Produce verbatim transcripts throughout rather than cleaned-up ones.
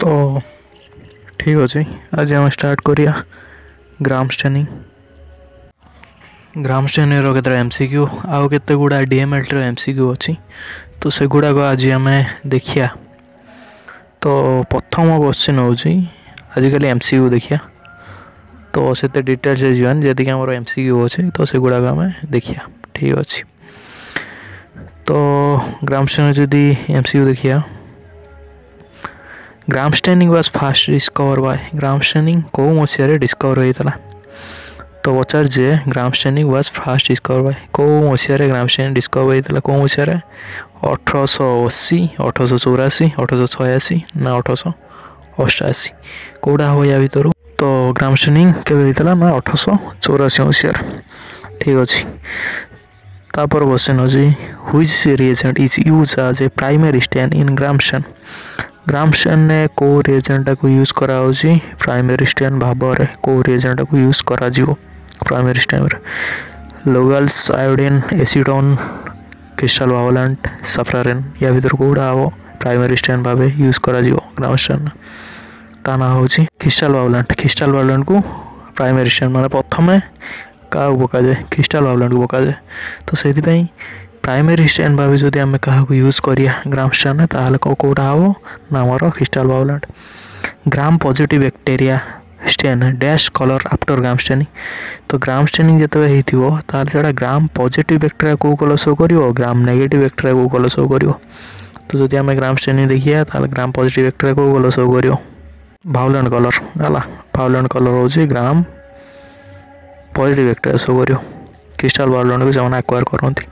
तो ठीक अच्छे आज आम स्टार्ट करिया ग्राम स्टेनिंग ग्राम स्टेनिंग रो केतरा एमसीक्यू आउ केते गुडा डीएमएल रो एमसीक्यू अच्छी तो से गुडा को आज आम देखिया। तो प्रथम क्वेश्चन हूँ आजिकल एमसीक्यू देखिया तो से डिटेल्स जान जी आम एमसीक्यू अच्छे तो से गुडा आम देखिया ठीक अच्छे। तो ग्राम स्टेनिंग जदि एमसीक्यू देखिया Gram staining was first discover by Gram staining कौ मसीह डिस्कवर होता। तो पचार जे Gram staining was first discover by कौ मसीह ग्राम स्टेनिंग डिस्कवर होता कौ मसीह अठरश अशी अठरश चौराशी अठरश छयाशी ना अठरश अष्टाशी कौटा हम या भर। तो ग्राम स्टेनिंग के ना अठरश चौराशी मसीह ठीक अच्छे। तापर क्वेश्चन अच्छी which reagent is use as a primary stain in Gram stain Gram stain ने को रिएजेंट को यूज करा प्राइमरी स्टेन भाव में को रिएजेंट को यूज करा primary stain Lugol's iodine acetone crystal violet safranin या भर कौटा हम प्राइमरी स्टेन भाव यूज करा ग्राम स्टेन ता ना हूँ क्रिस्टल वावलेंट क्रिस्टल वावलेंट को प्राइमरी स्टेन माने प्रथम क्या पका जाए क्रिस्टल वावलेंट को पका जाए। तो से प्राइमरी स्टेन भाव जदि आम क्या यूज करिया ग्राम स्टेन ताहले कौटा हम ना आमर crystal violet. Gram positive bacteria stain dash colour after Gram staining तो ग्राम स्टेनिंग जो होता ग्राम पॉजिटिव बैक्टीरिया को कलर शो कर ग्राम नेगेटिव बैक्टीरिया को कलर शो कर। तो जदि आम ग्राम स्टेनिंग देखिए ताहले ग्राम पॉजिटिव बैक्टीरिया को कलर शो कर वावलेंट कलर है वावलेंट कलर हूँ ग्राम पॉजिटिव बैक्टीरिया शो कर क्रिस्टल वावलेंट को से एक्वायर करती।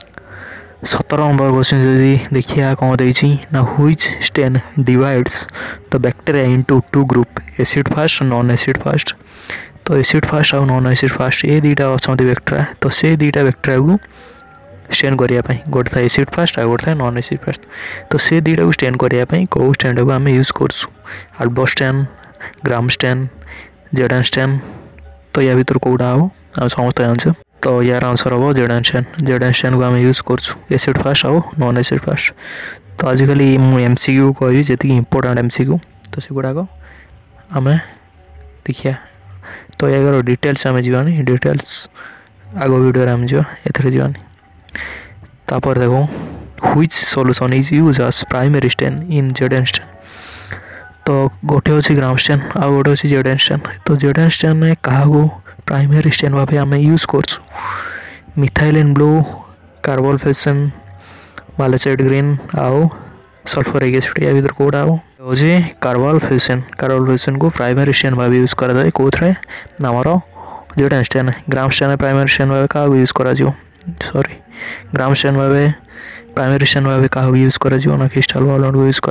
सतर नंबर क्वेश्चन जदि देखिए कौन देती ना which stain divides the bacteria into two group acid fast non acid fast. तो एसिड फास्ट और नॉन एसिड फास्ट ये दुईटा अच्छा बैक्टीरिया तो से दुईटा बैक्टीरिया को स्टेन करने गोटे था एसिड फास्ट और गोटे था नॉन एसिड फास्ट। तो से दुईटा को स्टेन करने कौ स्टेन को आम यूज कर Albert's stain Gram stain ZN stain तो या भर कौटा हम आम समस्त आंसर। तो यार आंसर हम जेडन स्टेन जेडन स्टेन को आम यूज कर एसिड फास्ट और नॉन एसिड फास्ट। तो आजिकल मुझे एमसीक्यू कही जी इंपोर्टाट एमसीक्यू तो से गुड़ाक आम देखिया। तो यार डिटेल्स आम जावानी डिटेल्स आग वीडियो आम जा जावानी। तापर देखो which solution is use as primary stain in ZN stain तो गोटे अच्छी ग्राम स्टेन आ गोटे अच्छी जेडन स्टेन। तो जेडन स्टेन में क्या प्राइमरी स्टेन भाव आम यूज कर methylene blue carbol fuchsin malachite green आउ सल्फरिक एसिड या भर कौटा हम हूँ कार्बोलफेसन कार्बोलफेसन को प्राइमरी स्टेन भाव यूज कराए कौन नामर ZN stain Gram stain primary stain भाव क्या यूज कर सॉरी ग्राम स्टेन भाव प्राइमरी स्टेन भाव क्या यूज कर क्रिस्टल वावलेंट को यूज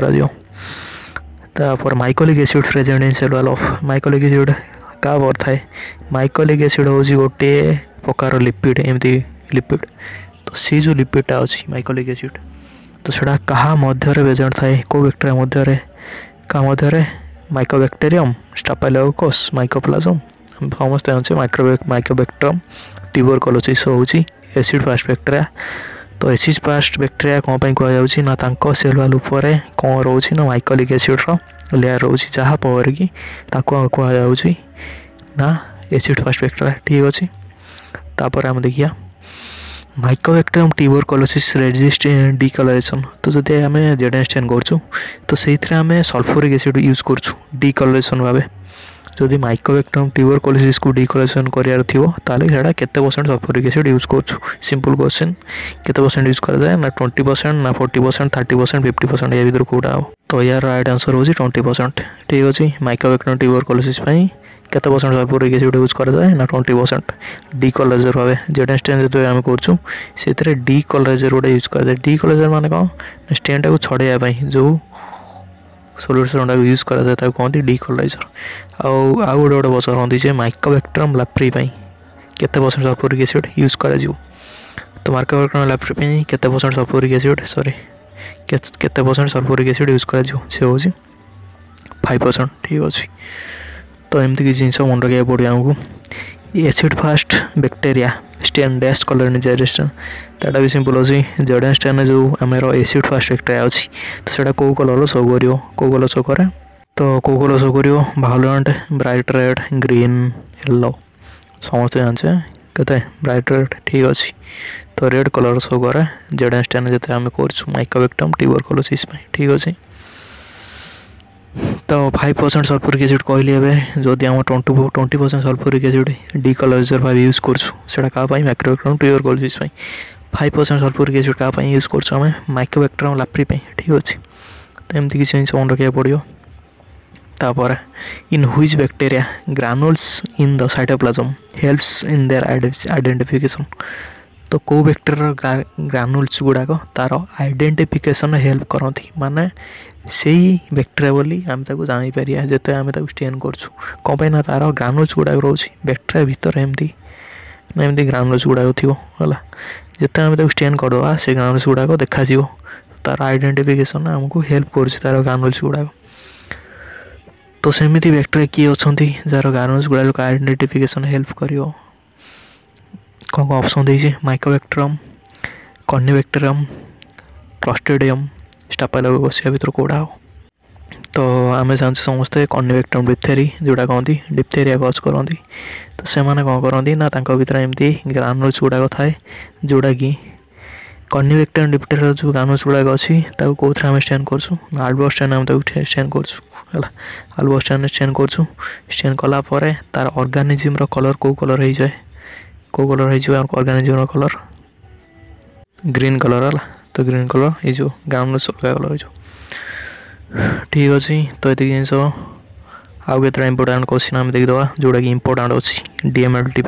कर। Mycolic acid present in cell wall of mycolic acid क्या थाए माइकोलिक एसिड हूँ गोटे प्रकार लिपिड एमती लिपिड तो सी जो लिपिडटा अच्छी माइकोलिक एसिड तो सेटा क्या मध्य प्रेजेंट थाए को बैक्टीरिया मध्य क्या मध्य माइकोबैक्टेरियम स्टाफाइलोकोकस माइकोप्लाज्म समस्त अच्छे माइक्रो माइकोबैक्टेरियम ट्यूबरकुलोसिस हूँ एसिड फास्ट बैक्टीरिया। तो एसिड फास्ट बैक्टीरिया कौन कहुच्छी ना तांको सेल वाल उपर कौन रोचे ना माइकोलिक एसिड रो लेयर रोचे जहाँ पावर कि कहुच्छी ना एसिड फास्ट बैक्टीरिया ठीक अच्छे। तापर आम देखिया माइकोबैक्टेरियम ट्यूबरकुलोसिस रेजिस्ट डिकलरेशन तो जब आम जेडन स्टेन करूँ तो से आम सल्फरिक एसिड यूज कर डिकलरेशन भाव जदि माइकोबैक्टेरियम ट्यूबरकुलोसिस को डिकलरेशन करार थो ताले केते परसेंट सल्फरिक एसिड यूज कर सिंपल क्वेश्चन केते परसेंट यूज कराए ना ट्वेंटी परसेंट ना forty percent thirty percent fifty percent या भर कौटा हम। तो यार राइट आंसर हूँ ट्वेंटी परसेंट ठीक अच्छे माइकोबैक्टेरियम ट्यूबरकुलोसिस केते परसेंट सल्फरिक एसिड यूज कराए ना ट्वेंटी परसेंट डिकलरेजर भाव जेडन स्टेन जो आम कर डिकलरेजर गोटे यूज कराए डिकलरेजर माने कौन स्टेन टाक छड़ाई जो सल्यूशन टाक यूज कराए कहते डिकलराइजर आउ आउ गोटे गोटे पचारती जे माइकोबैक्टेरियम लाप्री केते परसेंट सल्फरिक एसिड यूज कर। तो माइकोबैक्टेरियम लाप्री केते परसेंट सल्फरिक एसिड सॉरी केते परसेंट सल्फरिक एसिड यूज कर हूँ फाइव परसेंट ठीक अच्छे। तो एमती किसी जिन मन रखा पड़े आमको acid fast bacteria stain dash colourisation ताटा भी सिंपल अच्छी जेडन स्टेन जो आम एसिड फास्ट बैक्टीरिया अच्छी तो सेटा कौ कलर शो कर कौ कलर शो करे तो को कलर शो करियो violet bright red green yellow समस्त जानचे कते ब्राइट रेड ठीक अच्छी तो रेड कलर शो करे जेड स्टैन जते आम कर माइकोबैक्टरम ट्यूबरकुलोसिस ठीक अच्छे तो फाइव परसेंट सल्फ्यूरिक एसिड कहली एवं जदि आम twenty twenty percent sulphuric acid decolouriser भाव यूज करा क्या Mycobacterium tuberculosis five percent sulphuric acid क्या यूज कर माइकोबैक्टरम लाप्री ठीक अच्छे तो एमती किसी जिन मन रखा पड़ो तापर in which bacteria granules in the cytoplasm helps in their identification तो कौ बैक्टीरिया ग्रानुल्स गुड़ाक तार आइडेंटिफिकेशन हेल्प करती माने से बैक्टीरिया बोली आम जापर जिते आम स्टेन कर ना तार ग्रानुल्स गुड़ाक रोचे बैक्टीरिया भितर एमती ना एमती ग्रानुल्स गुड़ाक थी है जिते आम स्टेन करदे से ग्रानुल्स गुड़ाक देखा तार आइडेंटिफिकेशन आमको हेल्प कर तार ग्रानुल्स गुड़ाक तो सेमती बैक्टीरिया किए अच्छा जार ग्रानुल्स गुड़ाक आइडेंटिफिकेशन हेल्प कर कौन कौन ऑप्शन देती माइकोबैक्टरम कॉर्निबैक्टेरियम क्लस्ट्रिडियम स्टाफिलोकोकस भितर कौड़ा हो तो आम जानते समस्ते कॉर्निबैक्टरम डिप्थेरी जोड़ा कहती डिप्थेरिया कज करती तो से कौन करती ना भर एमती ग्रानुल्स गुड़ाक थाए जोड़ा कि कॉर्निबैक्टरम डिप्थेरिया जो ग्रानुल्स गुड़ाक अच्छी कौन आम स्टेन कर आल्बो स्टेन आम स्टेन कर आल्बो स्टेन स्टेन कर स्टेन कलापर तार ऑर्गेनिज्म कलर कौ कलर हो जाए कौ कलर हो ऑर्गेनिज्म कलर ग्रीन कलर है तो ग्रीन कलर ये जो ग्रानुल्स अलग कलर हो ठीक अच्छे तो ये जिन आउ के इंपोर्टाट क्वेश्चन आम देखीदा जोटा कि इंपोर्टाट अच्छी डीएमएलटी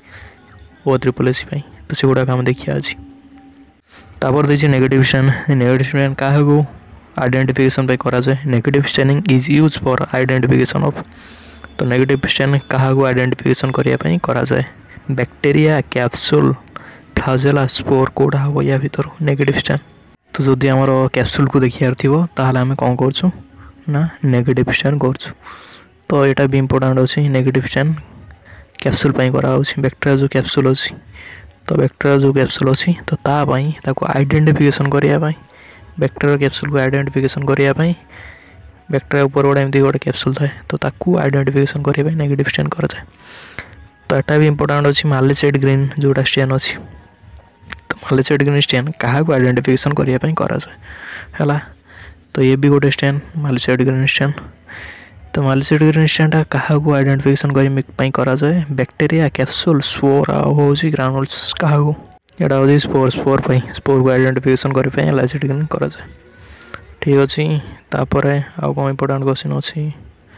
ओ ट्रिपल एस तो से गुड़ाक आम देखिए आज तापर देखिए नेगेटिव स्टेन नेगेटिव स्टेन क्या आइडेंटिफिकेशन करा जाए negative staining is use for identification of तो नेगेटिव स्टेन क्या आइडेंटिफिकेशन करने करा जाए बैक्टीरिया कैप्सूल फ्लाजेला स्पोर कौड़ा हम या भर नेगेटिव स्टेन तो जदि आमर कैप्सूल को देखियार थी ताहले आम कौन कर ना नेगेटिव स्टेन कर तो यहाँ भी इंपोर्टाट अच्छी नेगेटिव स्टेन कैप्सूल करा बैक्टीरिया जो कैप्सूल अच्छी तो बैक्टीरिया जो कैप्सूल अच्छी तो तापाई ताको आइडेंटिफिकेशन करने बैक्टीरिया कैप्सूल को आइडेंटिफिकेशन करने बैक्टीरिया ऊपर गोटे एमती गोटे कैप्सूल थाए तो ताकू आइडेंटिफिकेशन करने नेगेटिव स्टेन कराए तो यहाँ भी इंपोर्टाट अच्छी मालिसाइड ग्रीन जोटा स्टेन अच्छी तो मालिसाइड ग्रीन स्टेन क्या आइडेंटिफिकेशन करने कराए तो ये भी गोटे स्टेन मालिसाइड ग्रीन स्टेन तो मालिसाइड ग्रीन स्टेन क्या आइडेंटिफिकेशन करने कराए बैक्टीरिया कैप्सूल स्पोर हूँ ग्रानुल्स क्या यहाँ हूँ स्पोर स्पोर स्पोर को आइडेंटिफिकेशन करने लाइसाइड ग्रीन कराए ठीक अच्छे तापर आउ कौन इंपोर्टाट क्वेश्चन अच्छी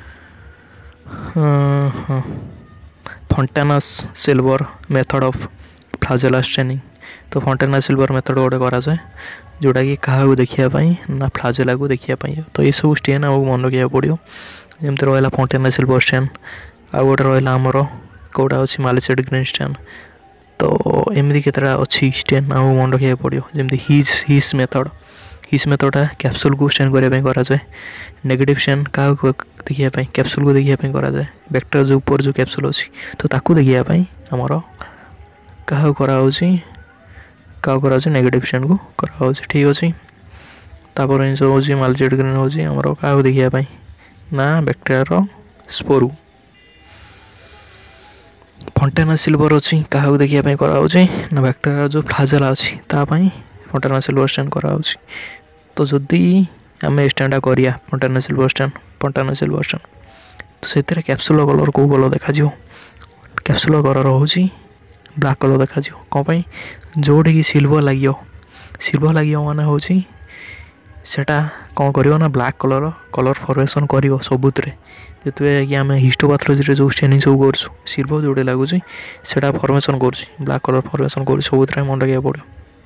हाँ Fontana's silver method of flagella staining तो फंटानास सिल्वर मेथड गोटे कराए जोटा कि क्या देखापी ना फ्लाजेला को देखापी तो ये सब स्टेन आमको मन रखा पड़ो जमी रहा फंटानास सिल्वर स्टेन आउ गोटे रहा आमर कौटा अच्छी मालिसाइड ग्रीन स्टेन तो एमती केतटा अच्छी स्टेन आमको मन रखा पड़ो जमी Hiss Hiss method Hiss method capsule को स्टेन करने कराए नेगेटिव स्टेन क्या देखापी कैप्सूल को देखापी कराए बैक्टीरिया जो ऊपर जो कैप्सूल अच्छी तो ताकू देखापी आमर क्या कराऊँ क्या कराऊँ नेगेटिव स्टेन को कराऊँ ठीक अच्छे तापर जिन हूँ मालिसाइड ग्रीन हूँ आमर क्या देखापी ना बैक्टीरिया स्पोर फंटानास सिल्वर अच्छी क्या देखापी कराऊँ ना बैक्टीरिया जो फ्लाजेला अच्छी तापाई फंटानास सिल्वर स्टेन कराऊँ तो जदि आम स्टेनटा करिया Fontana's silver stain Fontana's silver stain तो से कैप्सूल कलर कौ कलर देखा कैप्सूल कलर हूँ ब्लैक कलर देखा कौन जोटे कि सिल्वर लगे सिल्वर लगे माने हूँ सेटा कौन कर ना ब्लैक कलर कलर फर्मेसन कर सबुत जिते कि आम हिस्टोपाथोलॉजी जो स्टेनिंग सब कर सिल्वर जोटे लगुच से फर्मेसन कर ब्लैक कलर फर्मेसन कर सबुत मन रखा पड़ो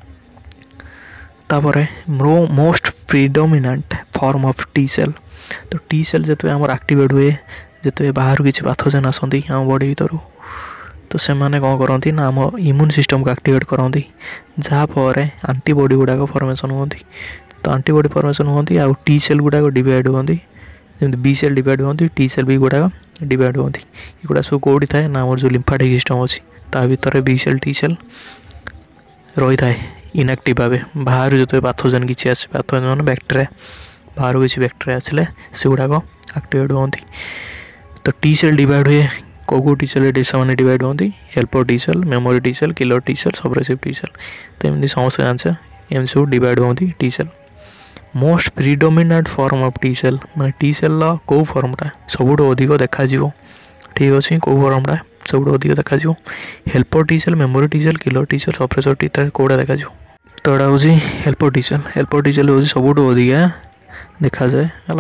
तापर most predominant form of T cell तो टी सेल जो आम एक्टिवेट हुए जो बाहर किसी पाथोजेन आसती आम बॉडी भर तो से मैंने कौन करती ना आम इम्यून सिस्टम को एक्टिवेट करती जहाँपर आंटीबॉडी गुड़ाक फर्मेसन होती तो आंटीबॉडी फर्मेसन होती आ टी सेल गुड़ाक डिवाइड होती जमी बी सेल डिवाइड होती टी सेल भी गुड़ाक डिवाइड होती ये सब कौटी थाए ना आम जो लिम्फाटिक सिस्टम अच्छी ता भर बी सेल टी सेल रही थाए इनएक्टिव भाव बाहर जो पाथोजेन किसी आसे पाथोजेन बैक्टीरिया बाहर किसी बैक्टेरिया आसिले से गुड़ाक आक्टिवेट होती। तो टी सेल डिवाइड हुए कौ कौ टी सेल से डिवाइड होती helper T cell, memory T cell, killer T cell, suppressive T cell. तो एमती समस्त जानते एम सब डिवाइड होती T cell. Most predominant form of T cell माने टी सेल कौ फॉर्मटा सबुठ अधिक देखा ठीक अच्छे कौ फॉर्मटा सबुठ अधिक देखा helper T cell, memory T cell, killer T cell, suppressor T cell कौटा देखा। तो यहाँ हूँ helper T cell. Helper T cell हूँ सबुठ अधिका देखा जाए है।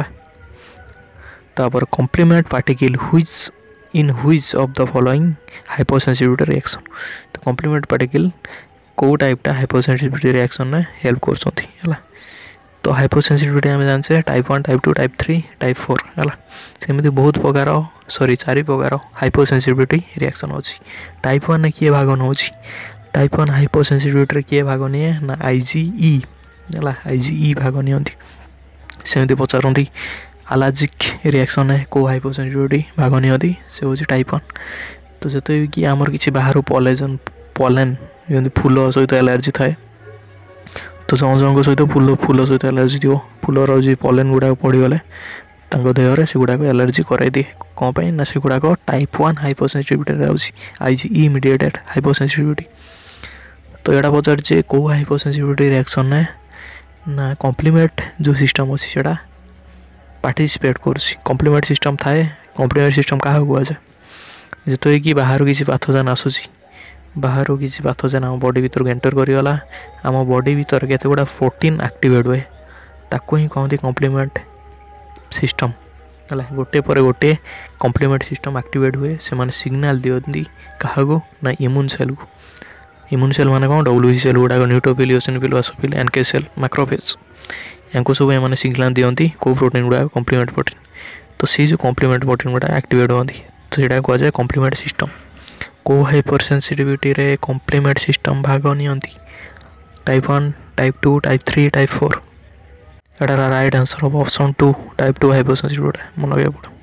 तापर complement particle which in which of the following hyposensitivity reaction. तो कॉम्प्लीमेंट पार्टिकल कौ टाइपटा हाइपोसेंसिटिविटी रिएक्शन में हेल्प कर। तो हाइपोसेंसिटिविटी आम जानते type one, type two, type three, type four है। सेमती बहुत प्रकार सॉरी चारि प्रकार हाइपोसेंसिटिविटी रिएक्शन अच्छी। टाइप वन किए भाग नौ टाइप वन हाइपोसेंसिटिविटी किए भाग निए ना आईजीई है। आईजीई भाग नियंती। सेमती पचारती एलर्जिक रिएक्शन है कौ हाइपोसेंसिटिविटी भाग नियंती से हूँ टाइप वन। तो जो कि आमर किसी बाहर पॉलेजन पॉलेन जमी फूल सहित एलर्जी थाए तो जन जन सहित फूल फूल सहित एलर्जी थी फूलर जो पॉलेन गुड़ाक पड़गले देहरे से गुड़ाक एलर्जी कराई दिए कौन पाई ना से गुड़ाक type one hyposensitivity IgE mediated hyposensitivity. तो यहाँ पचार कौ हाइपोसेंसिटिविटी रिएक्शन है ना कॉम्प्लीमेंट जो सिस्टम अच्छी से पार्टिसिपेट कर कॉम्प्लीमेंट सिस्टम थाए। कॉम्प्लीमेंट सिस्टम क्या हुआ जाए जो कि बाहर किसी पाथोजन आसूसी बाहर किसी पाथोजन आम बॉडी भर एंटर करगला आम बॉडी भर केते गुड़ा फोर्टीन एक्टिवेट हुए ताको ही कहते कॉम्प्लीमेंट सिस्टम है। गोटे पर गोटे कॉम्प्लीमेंट सिस्टम एक्टिवेट हुए से माने सिग्नल दियंती क्या ना इम्यून सेल को। इम्यून सेल माने कौन डब्ल्यूबी सेल गुड़ाक neutrophil, eosinophil, basophil, NK cell, macrophage यांको सब एम सिग्नल दियंती कौ प्रोटीन गुड़ाक कॉम्प्लीमेंट प्रोटीन। तो से जो कॉम्प्लीमेंट प्रोटीन गुड़ा एक्टिवेट होती तो यहाँ कहुए कॉम्प्लीमेंट सिस्टम। कौ हाइपरसेंसिटिविटी रे कॉम्प्लीमेंट सिस्टम भाग नियंती type one, type two, type three, type four. एटार right answer of option two type two hypersensitivity मन रखा पड़े।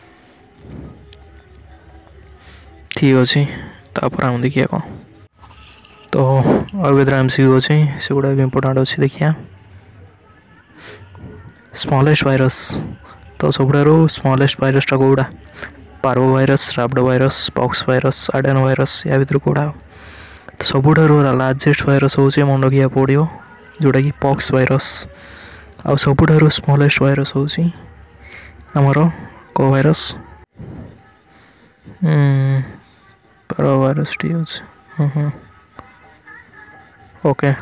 ठीक अच्छे तापर आम देखिए कौन। तो और भी एमसीक्यू अच्छे से गुड़ा भी इंपोर्टेंट अच्छे देखिए। स्मॉलेस्ट वायरस तो सब स्मॉलेस्ट वायरसटा कौटा parvo virus, rhabdo virus, pox virus, adeno virus या भर कौटा। तो सबुठ लार्जेस्ट वायरस हूँ मन रखा पड़ो जोटा कि पॉक्स वायरस। आ सबुठ स्मॉलेस्ट वायरस हूँ आमर को वायरस पार्वो वायरस ठीक अच्छे ओके।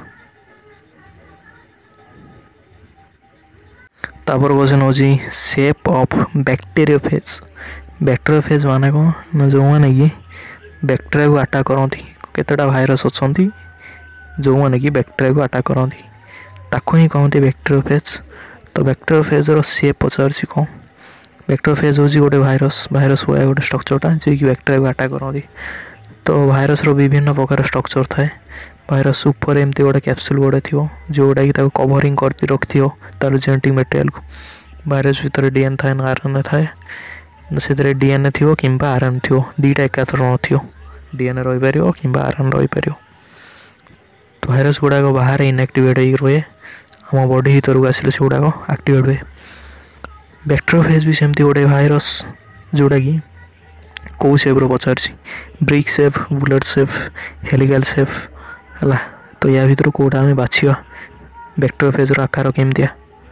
तापर क्वेश्चन हूँ शेप ऑफ बैक्टेरियोफेज। बैक्टेरियोफेज माने कौन ना जो मैंने कि बैक्टेरिया को अटैक करती केतेटा भाइरस अच्छा जो मैंने कि बैक्टेरिया को अटैक करती ताको ही कहते बैक्टेरियोफेज। तो बैक्टेरियोफेज रो शेप पचार कौन बैक्टेरियोफेज हूँ गोटे भाइरस भाइरस हुआ गोटे स्ट्रक्चरटा जी कि बैक्टेरिया को अटैक करती। तो भाइरस रो विभिन्न प्रकार स्ट्रक्चर थाए। भाइरस ऊपर एमती गोटे कैप्सूल गोटे थी जोटा कि कवरिंग करती रखी तार जेनेटिक मटेरियल को। भाइरस भितर डीएन थाए ना आरएनए थाए से डीएनए थी कि आरएनए थी दीटा एकाथर नथी डीएनए रही पार कि आरएनए रही पार। तो भाइरस गुड़ाक बाहर इनएक्टिवेट हो रहे आम बॉडी भीतर को आसिले से गुड़ाक एक्टिवेट हुए। बैक्टेरियोफेज भी सेमती गोटे भाइरस जोटा कि कौ सेप्र पचार brick shape, bullet shape, helical shape है। तो या भर कौटा आम बाछा बैक्टेरियोफेज आकार केमतिया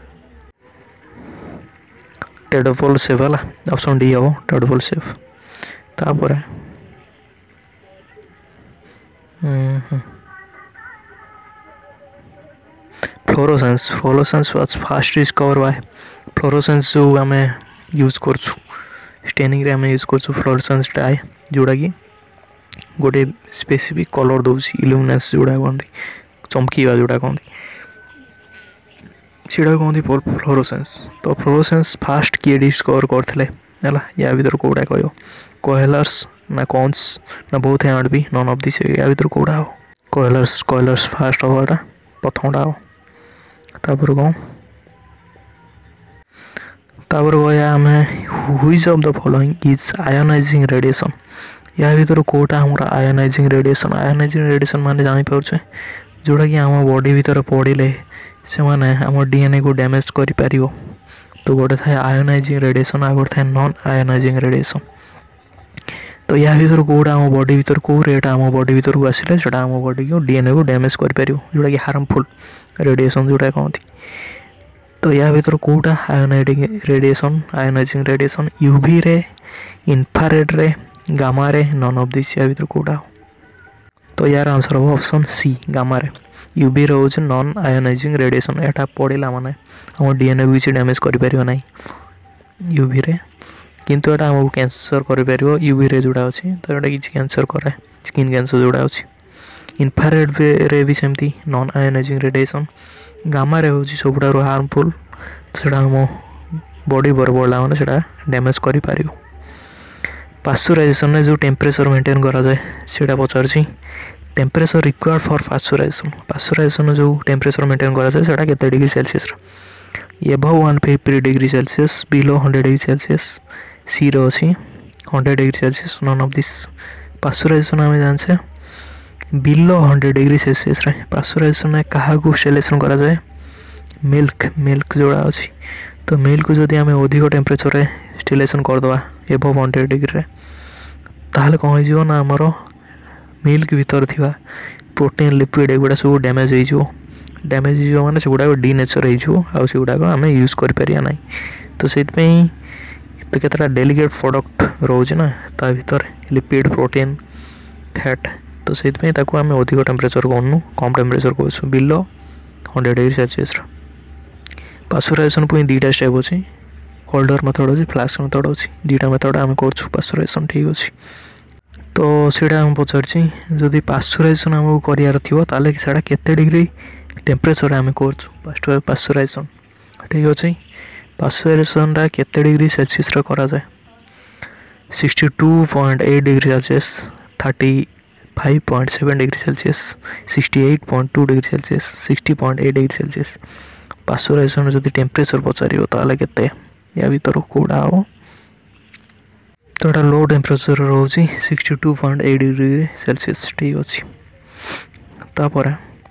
टेडोफल सेप है ऑप्शन डी हम टेडोफल सेप। तापर fluorescence fluorescence was first discover by fluorescence जो आम यूज कर स्टेनिंग रे आम यूज कर फ्लोरोसेंस डाई जोड़ा कि गोटे स्पेसिफिक कलर दौर इल्यूमिनेंस जोड़ा कहते चमकीवा जोड़ा कहते सीटा कहते फ्लोरोसेंस। तो फ्लोरोसेंस फास्ट किए डिस्कवर करते है या भर कौटा कह कोहेलर्स ना कॉन्स ना बोथ एंड भी नन ऑफ दिस या भर कौटा हो कोहेलर्स कोहेलर्स फास्ट हवाटा प्रथमटा हो। तापर कौन तापर कह आम which of the following is ionising radiation. या भर कौटा हमारा आयोनाइजिंग रेडिएशन। आयोनाइजिंग रेडिएशन माने जानी पारे जोटा कि आम बॉडी भीतर पड़े से माने आम डीएनए को डैमेज कर पारिबो। तो गोटे थाए आयोनाइजिंग रेडिएशन आ गोटे थाए नॉन आयोनाइजिंग रेडिएशन। तो या भर कौटा आम बॉडी भर कौ रेट आम बॉडी भर को आसिले से आम बॉडी को डीएनए को डैमेज कर जोटा कि हार्मफुल रेडिएशन जोटा कहती। तो या भर कौटा ionising radiation ionising radiation UV ray infrared ray gamma ray none of this या भर कौटा। तो यार आंसर हम option C gamma ray. UV rays non ionizing radiation एटा पढ़ला माने हम डीएनए को किसी डैमेज कर पारिबो नाही यूवी रे, किंतु एटा हमको कैंसर कर पारिबो यूवी रे जोड़ा अछि। तो एटा किसी कैंसर करे स्किन कैंसर जोड़ा अछि। इन्फ्रारेड रे भी सेमती non ionising radiation gamma ray होची सबुठारु हार्मफुल, सेटा हम बॉडी बर पड़ला माने सेटा डैमेज कर पारिबो। पाश्चराइजेशन में जो टेम्परेचर मेंटेन करा जाए सेटा पचारछि temperature required for pasteurisation. Pasteurisation जो टेम्परेचर मेंटेन करा जाए सेटा केते डिग्री सेल्सियस रे above one fifty degree Celsius below hundred degree Celsius C रो अछि hundred degree Celsius none of this. Pasteurisation आम जाने बिलो हंड्रेड डिग्री सेल्सियस रे पाश्चराइजेशन में क्या स्टेरिलाइजेशन करा जाए मिल्क मिल्क जोड़ा अच्छी। तो मिल्क जदि आम अधिक टेम्परेचर रे स्टेरिलाइजेशन करदे एबव हंड्रेड डिग्री रे ताहले कौन हो ना आमर मिल्क भीतर थिबा प्रोटीन लिपिड एगुड़ा सब डैमेज हो डैमेज हो माने से गुडा डीनेचर हो आ से गुडा आम यूज कर परिया नहीं। तो से तो केतटा डेलिकेट प्रोडक्ट रोज ना ता भीतर लिपिड प्रोटीन फैट। तो से आम अधिक टेम्परेचर करूँ कम टेम्परेचर कहूँ below hundred degree Celsius. Pasteurisation पुणी दुईटा स्टेप अच्छी कोल्डर मेथड अच्छी फ्लास्क मेथड अच्छी दुईटा मेथड आम कर पाश्चराइजेशन ठीक अच्छे। तो सीटा आम पचारछि जदि पाश्चराइजेशन आमको करार थी ताले सीटा केते डिग्री टेम्परेचर आम कर पाश्चराइजेशन ठीक अच्छे। पाश्चराइजेशन केते डिग्री सेल्सियस रे करा जाए sixty two point eight degree Celsius thirty five point seven degree Celsius sixty eight point two degree Celsius sixty point eight degree Celsius. Pasteurisation जदि टेम्परेचर पचार ताले केते या भीतर कौड़ा हो। तो यहाँ लो टेम्परेचर रोची sixty two point eight degree Celsius ठीक अच्छे। तापर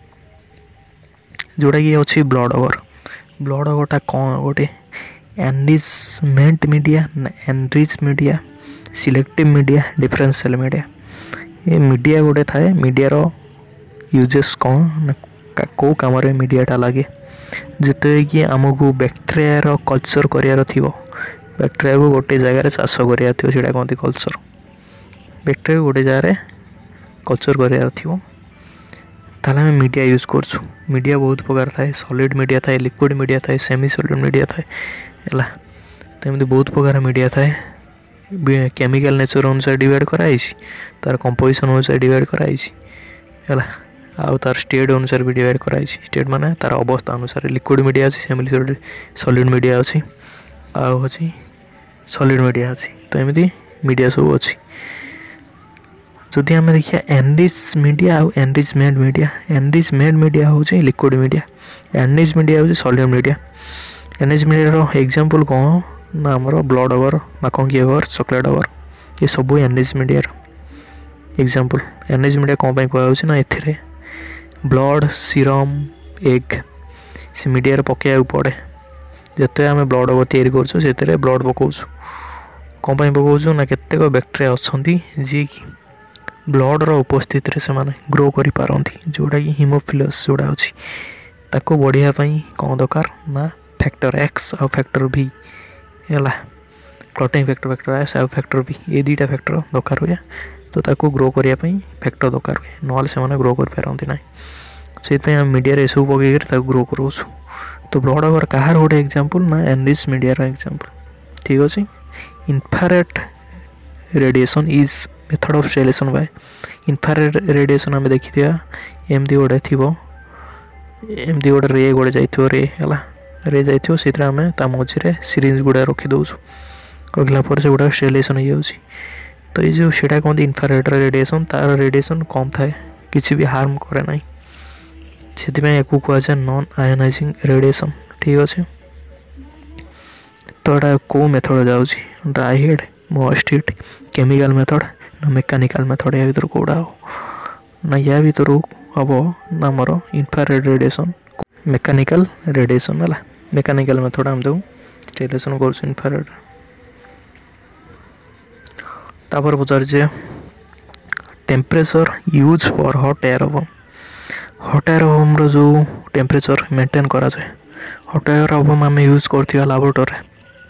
जोटा कि अच्छी ब्लड अगर ब्लड अगरटा कौन गोटे enrichment media enrich media selective media differential media ये मीडिया गोटे थाए मीडिया रो यूजेस कौन ना कौ काम मीडियाटा लगे जिते कि आमको बैक्टेरिया रो कल्चर करार थी बैक्टेरिया को गोटे जगार चाष करार थी सीटा कहते कल्चर बैक्टेरिया गोटे जगार कल्चर करार थी ताले आम मीडिया यूज करछु। मीडिया बहुत प्रकार थाए सॉलिड मीडिया थाए लिक्विड मीडिया थाए सेमी सॉलिड मीडिया थाए है। तो एमती बहुत प्रकार मीडिया थाए केमिकल नेचर अनुसार डिवाइड कराई तार कंपोजिशन अनुसार डिवाइड कराई है आउ तार स्टेट अनुसार भी डिवाइड कराई स्टेट माने तार अवस्था अनुसार लिक्विड मीडिया अच्छी सेमी सॉलिड मीडिया अच्छी आउ अच्छी सॉलिड मीडिया अच्छी। तो एमती मीडिया सब अच्छी जदि आम देखिए एनरिच मीडिया आउ एनरिचमेंट मीडिया एनरिचमेंट मीडिया हूँ लिक्विड मीडिया एनरिच मीडिया हूँ solid media. Enrich media example कौन ना आमर ब्लड अगर माखंकी अगर चॉकलेट अगर ये सब enrich media example. Enrich media कौन पाई कहूँ ना ए ब्लड सीरम एग से मीडिया पकड़ा पड़े जिते आम ब्लड अगर तैयारी कर ब्लड पकाऊ कौन पाई पकाऊ ना केतेक बैक्टेरिया अच्छा जी कि ब्लड रो उपस्थित रे से माने ग्रो करि पारंती जोड़ा कि हीमोफिलस जोड़ा अछि ताको बढ़िया पई कौन दरकार ना फैक्टर एक्स और फैक्टर बी हैला क्लॉटिंग फैक्टर फैक्टर एस और फैक्टर बी ये दुईटा फैक्टर दरकार हुए तो ताको ग्रो करिया पई फैक्टर दरकार हुए नॉल से माने ग्रो कर पारंती ना से पे हम मीडिया रे सब पके ताको ग्रो करोछु। तो ब्लड अगर कहार गोटे एग्जांपल ना एनरिच मीडिया रो एग्जांपल ठीक अछि। Infrared radiation is method of sterilisation by infrared radiation आम देखी एमती गोटे थी एमती गोटे रे गोटे जाइए रे है रे जाइए से आम ता मझे सिरिंज गुड़ा रखी दौर रखला से गुड़ा स्टेरिलाइजेशन हो जाए। तो ये जो सीटा कहते इन्फ्रारेड रेडिएशन तार रेडिएशन कम थाए किसी भी हार्म करे ना से कहुए नॉन आयोनाइजिंग रेडिएशन ठीक अच्छे। तो यहाँ कौ मेथड जाऊँगी dry heat moist heat chemical method ना मेकानिकल मेथड या भर कौड़ा हो ना या भर हम ना मोर इन्फ्रारेड रेडिएशन मेकानिकल रेडिएशन है मेकानिकल मेथड आम देव स्टिमुलेशन कर इन्फ्रारेड तापर पचार temperature use for hot air oven hot air oven रो जो टेम्परेचर मेंटेन करा जाए हॉट एयर ओवन आम यूज करथिया लैबोरेटरी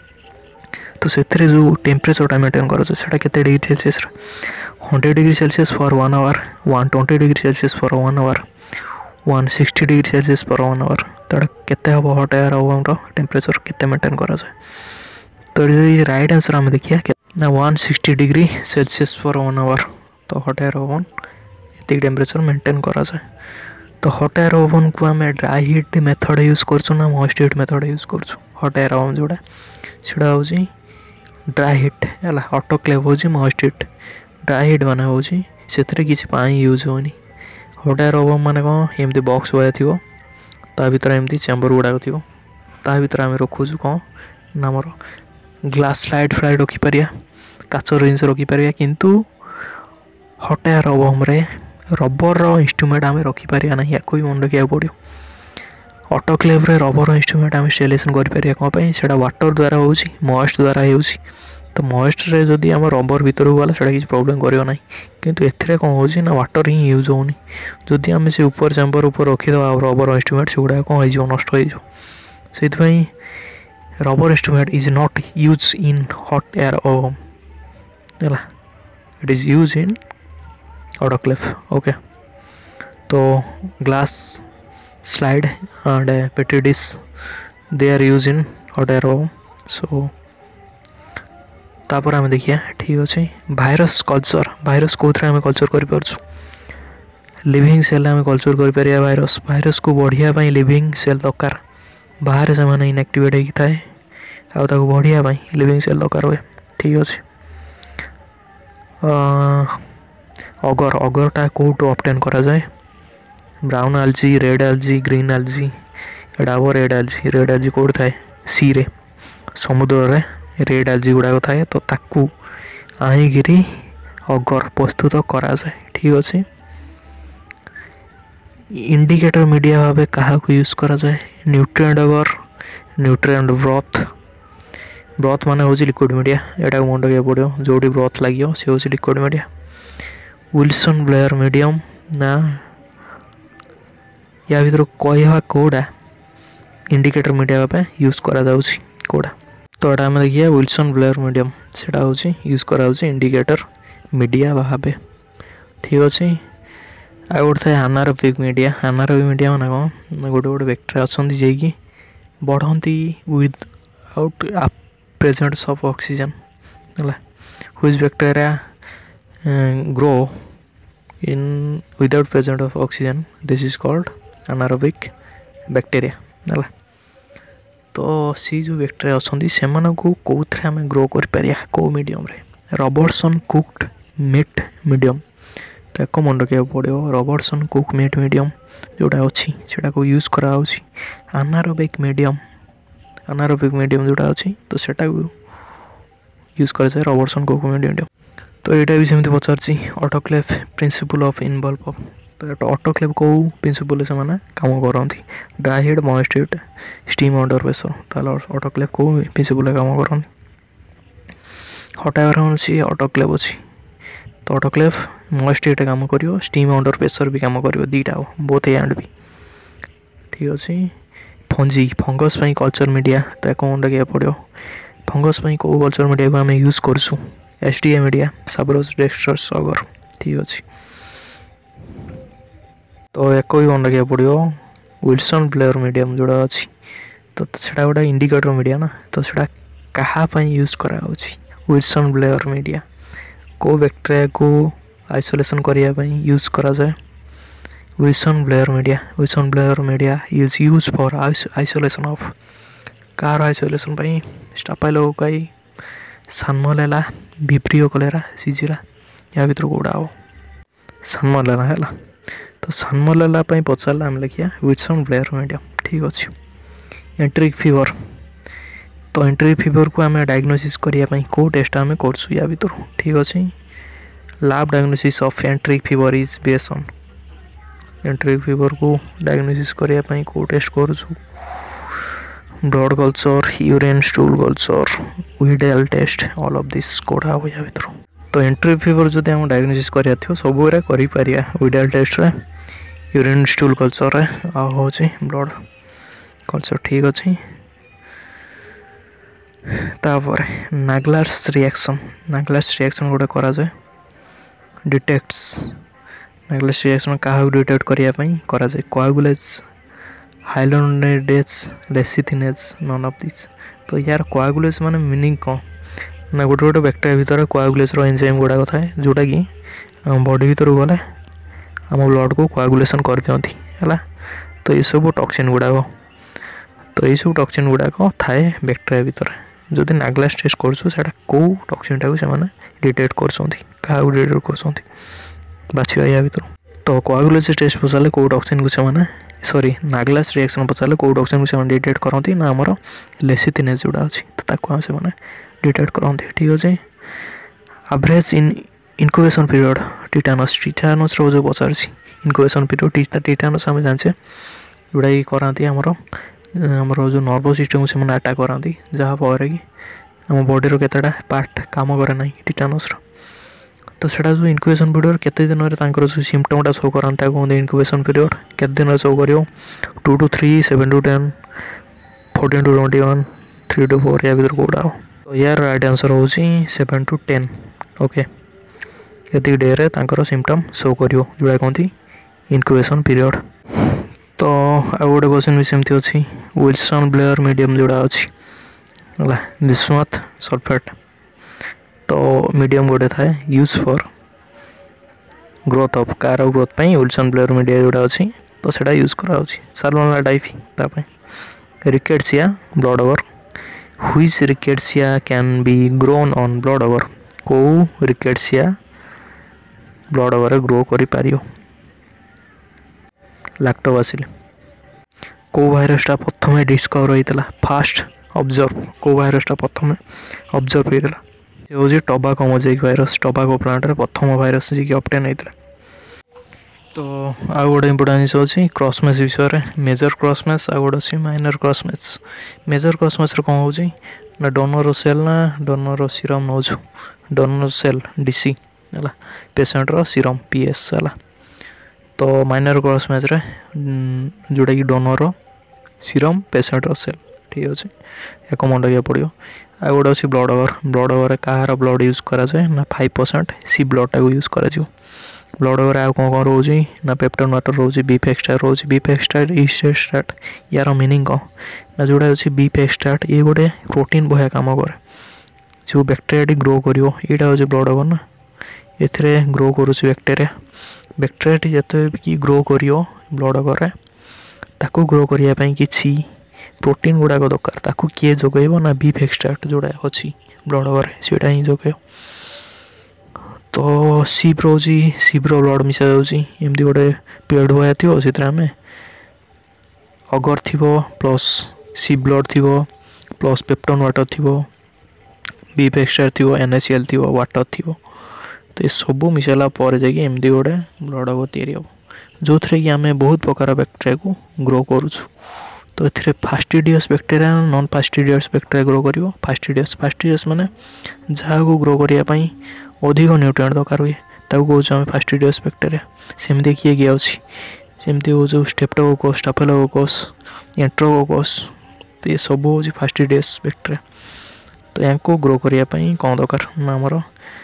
तो से जो टेम्परेचर मेंटेन करा जाए केते degree Celsius hundred degree Celsius for one hour one twenty degree Celsius for one hour one sixty degree Celsius for one hour तो केते हम हॉट एयर ओवन रो टेम्परेचर केते मेंटेन करा जाए तो ये राइट आंसर आम देखिए ना one sixty degree Celsius for one hour तो हॉट एयर ओवन ये टेम्परेचर मेंटेन करा जाए तो हॉट एयर ओवन को आम ड्राई हीट मेथड यूज करना मॉइस्ट हीट मेथड यूज कर हॉट एयर ओवन जोड़ा सेटा हूँ ड्राई हीट है ऑटोक्लेव हूँ मॉइस्ट हीट ड्राई हीट मान हूँ से किसी पानी यूज होनी हॉट एयर ओवन मान कौन एमती बॉक्स भाया थी ता भर एमती चैम्बर गुड़ाक थी ता भर आम रखुचु कौन ना मोर ग्लास स्लाइड फ्लाइड रखिपर काचर जिन रखिपर किंतु हॉट एयर ओवन रे रबर इंस्ट्रूमेंट आम रखिपर ना या भी मन रखा पड़ो ऑटोक्लेव रे रबर इंस्ट्रूमेंट आम स्टिमुलेशन करें कौन से वाटर द्वारा हो मॉइस्ट द्वारा हो तो मॉइस्ट रे जदि आम रबर भीतर गला से किसी प्रॉब्लम करियो ना किंतु एथिरे कौन हो ना वाटर ही यूज होनी जदि आम से ऊपर चैम्बर ऊपर रखीद रबर इंस्ट्रूमेंट से गुड़ा कौन हो नष्ट हो rubber instrument is not use in hot air oven है it is use in autoclave okay तो glass slide and petri dish they are use in hot air oven so तापर आम देखिए ठीक अच्छे भाइरस कल्चर भाइरस कौन आम culture कर लिविंग सेल आम कल्चर कर भाइरस भाइरस को बढ़िया लिविंग सेल दरकार बाहर से मैंने इनएक्टिवेट होता है आउ बढ़िया लिविंग सेल दरकार हुए ठीक अच्छे अगर अगरटा कौटू ऑब्टेन करा जाए brown algae red algae green algae एटा हम रेड एल्जी रेड एल्जी कौट थाए सी रे समुद्र रे रेड एल्जी गुड़ाक थाए तो ताकू आईगिरी अगर प्रस्तुत करा जाए ठीक अच्छे इंडिकेटर मीडिया भाव क्या यूज करा जाए न्यूट्रिएंट अगर न्यूट्रिएंट ब्रथ ब्रथ मान हूँ लिक्विड मीडिया यहाँ मन रखा पड़ो जो ब्रथ लगे सी हूँ liquid media Wilson Blair medium ना या भर कह कौटा इंडिकेटर मीडिया भाव यूज करा कौटा तो यहाँ आम देखिए विल्सन ब्लेयर मीडियम से हूँ यूज करा इंडिकेटर मीडिया भाव ठीक अच्छे आ गोटे थाए एनारोबिक मीडिया एनारोबिक मीडिया मैंने कौन गोटे गोटे बैक्टेरिया अच्छा जी बढ़ती विदाउट प्रेजेंस ऑफ ऑक्सीजन है which bacteria grow in without presence of oxygen this is called anaerobic bacteria है तो सी जो बैक्टेरिया अच्छा से कौन आम ग्रो कर कौ मीडियम रे रबर्टसन कुक्ड मीट मीडियम तो एक मन रखा पड़ो रबर्टसन कुक मीट मीडियम जोटा अच्छी से यूज करा एनारोबिक मीडियम एनारोबिक मीडियम जोटा अच्छी तो सेटा यूज कर रबर्टसन कुक मीडियम तो यहाँ भी सेमती पचार ऑटोक्लेव प्रिंसिपल ऑफ इनवॉल्व तो ऑटोक्लेव कौ प्रिंसिपल से मैंने काम करती dry heat moist heat steam under pressure ताल ऑटोक्लेव कौ प्रिंसिपल काम करती हॉट एयर अच्छी ऑटोक्लेव अच्छी तो ऑटोक्लेव मॉइस्ट हीट काम करियो स्टीम अंडर प्रेशर भी काम करियो दीटा बोथ एंड भी ठीक अच्छे फंजी फंगस कल्चर मीडिया तो कौन रखा पड़ो फंगस कौ कल्चर मीडिया को आम यूज करसु S D A media Sabouraud dextrose agar ठीक अच्छे तो एक भी मन रखा पड़ो विल्सन ब्लेयर मीडियम जोड़ा अच्छी तो सेटा गोटे इंडिकेटर मीडिया ना तो सेटा कहाँ यूज करा विल्सन ब्लेयर मीडिया को बैक्टेरिया को आइसोलेशन करने यूज करा जाए Wilson Blair media Wilson Blair media is use for isolation of कार isolation staphylococci Salmonella Vibrio cholera Shigella या भर कौटा हो साल्मोनेला है तो साल्मोनेला पचारा आम लिखा विल्सन ब्लेयर मीडियम ठीक अच्छे एंट्रिक फीवर तो एंट्रिक फीवर को आम डायग्नोसिस करने कौ टेस्ट आम करसु या भर ठीक अच्छे lab diagnosis of enteric fever is based on enteric fever को डायग्नोसिस करने कौ टेस्ट करसु blood culture urine stool culture Widal test all of this कोड़ा हो या भीतर तो एंट्री फीवर जदि हम डायग्नोसिस करिया थियो सब गुरा करि पारिया विडल टेस्ट रे यूरिन स्टूल कल्चर रे आ होची ब्लड कल्चर ठीक अछि तापर नागलार्स रिएक्शन नागलार्स रिएक्शन गोटे करा जाय डिटेक्ट्स नागलार्स रिएक्शन काहा डिटेक्ट करिया पई करा जाय coagulase hyaluronidase lecithinase none of this तो यार कोआगुलेज माने मीनिंग को ना गोटे गोटे बैक्टेरिया भीतर कोआगुलेज रो एंजाइम गुडा थाए जोटा कि हम बॉडी भीतर गले हम ब्लड को कोआगुलेशन कर दियंती हला तो ये सब टॉक्सिन गुडा तो ये सब टॉक्सिन गुडा को थाए बैक्टेरिया भीतर जदि नागलास टेस्ट करछु सेटा को टॉक्सिन टाको से माने डिटेक्ट करसोंती का डिटेक्ट करसोंती बाछिया या भीतर तो कोआगुलेज टेस्ट पसाले को टॉक्सिन को से माने सॉरी नागलास रिएक्शन पचाले को टॉक्सिन को से डिटेक्ट करंती ना हमर लेसिथिनेज जोडा अछि तो ताको हम से माने डिटेक्ट करंती ठीक अछि average in incubation period tetanus tetanus रो जो पचारसी इनक्यूबेशन पीरियड टिटा टिटानस हम जानछे जोडा ई करंती हमर हमर जो नर्वस सिस्टम से माने अटैक करंती जहा पर कि हम बॉडी रो केतडा पार्ट काम करे नै टिटानस रो तो सेटा जो इनक्यूबेशन पीरियड केते दिन रे तांकर जो सिम्पटम टा शो करंता को इनक्यूबेशन पीरियड केते दिन रे शो करियो two to three seven to ten fourteen to twenty one three to four या भीतर कोडा तो यार राइट आंसर होची सेवन टू टेन ओके केते डे रे तांकर सिम्पटम शो करियो जोडा कोंती इनक्यूबेशन पीरियड तो आ गोटे क्वेश्चन भी सेमती अछि विल्सन ब्लेयर मीडियम जोडा अछि हला बिस्मथ सल्फेट तो मीडियम गोटे थाए यूज फॉर ग्रोथ ऑफ कार ग्रोथ पई विल्सन ब्लेयर मीडिया जोडा अछि तो सेटा यूज करा अछि साल्मोनेला टाइफी ता पई Rickettsia blood agar which Rickettsia can be grown on blood agar को रिकेट्सिया ब्लड ओवर ग्रो करि पारियो लैक्टोबासिल को वायरस टा प्रथमे डिस्कवर होइतला फास्ट ऑब्जर्व को वायरस टा प्रथमे ऑब्जर्व होइतला जे होजी tobacco mosaic virus tobacco plant रे प्रथम वायरस जे कि ऑब्टेन होइतला तो आ गोटे इंपोर्टेंट अछि क्रॉसमैच विषय रे मेजर क्रॉसमैच आ गोटे अछि माइनर क्रॉसमैच मेजर क्रॉसमैच रे कोन होजी ना डोनर सेल ना डोनर सीरम नोजु डोनर सेल डीसी हला पेशेंट रो सीरम पीएस हला तो माइनर क्रॉसमैच रे जोडा कि डोनर सीरम पेशेंट रो सेल ठीक अछि एको मन रखिया पड़ियो आ गोटे अछि ब्लड ओवर ब्लड ओवर कहार ब्लड यूज करा जाय ना फाइव परसेंट सी ब्लड टाको यूज करा जियो ब्लड ओवर आ कोन कोन रोजी ना पेप्टोन वाटर रोजी बीफ एक्सट्रा रोजी बीफ एक्सट्रा ईस्टेट यार मीनिंग को ना जोडा अछि बीफ एक्सट्रा ये गोटे प्रोटीन बया काम करे जो बैक्टीरिया ग्रो करियो एटा होजे ब्लड ओवर ना एथरे ग्रो करूछि बैक्टीरिया बैक्टीरिया जते कि ग्रो करियो ब्लड ओवर रे ताको ग्रो करिया पई किछि प्रोटीन गुडा को दरकार ताको किए जोगैबो ना बीफ एक्सट्रैक्ट जोडा अछि ब्लड ओवर सेटा ही जोगे तो सी प्रोजी सी प्रो ब्लड मिसा जाउची एमदी गोटे पेड होया थियो सेतरा में अगर थिबो प्लस सी ब्लड थिबो प्लस पेप्टोन वाटर थिबो बीफ एक्सट्रैक्ट थिबो एनएसीएल थिबो वाटर थिबो तो ये सब मिसाला पर जाके एमदी गोटे ब्लड ओवर तैयारी हो जो थरे कि हमें बहुत प्रकार बैक्टीरिया को ग्रो करूछु तो एथिरे fastidious bacteria non fastidious bacteria grow करिवो फास्टिडियस फास्टिडियस माने जहा को ग्रो करिया पई अधिक न्यूट्रिएंट दरकार हुए ताको कहउछ हम फास्टिडियस बैक्टीरिया सेम देखिए गया अछि सेमती हो जो स्ट्रेप्टोकोकस स्टाफिलोकोकस एंट्रोकोकस तो ये सब हो फास्टिडियस बैक्टीरिया तो यांको ग्रो करिया पई कोन दरकार ना हमर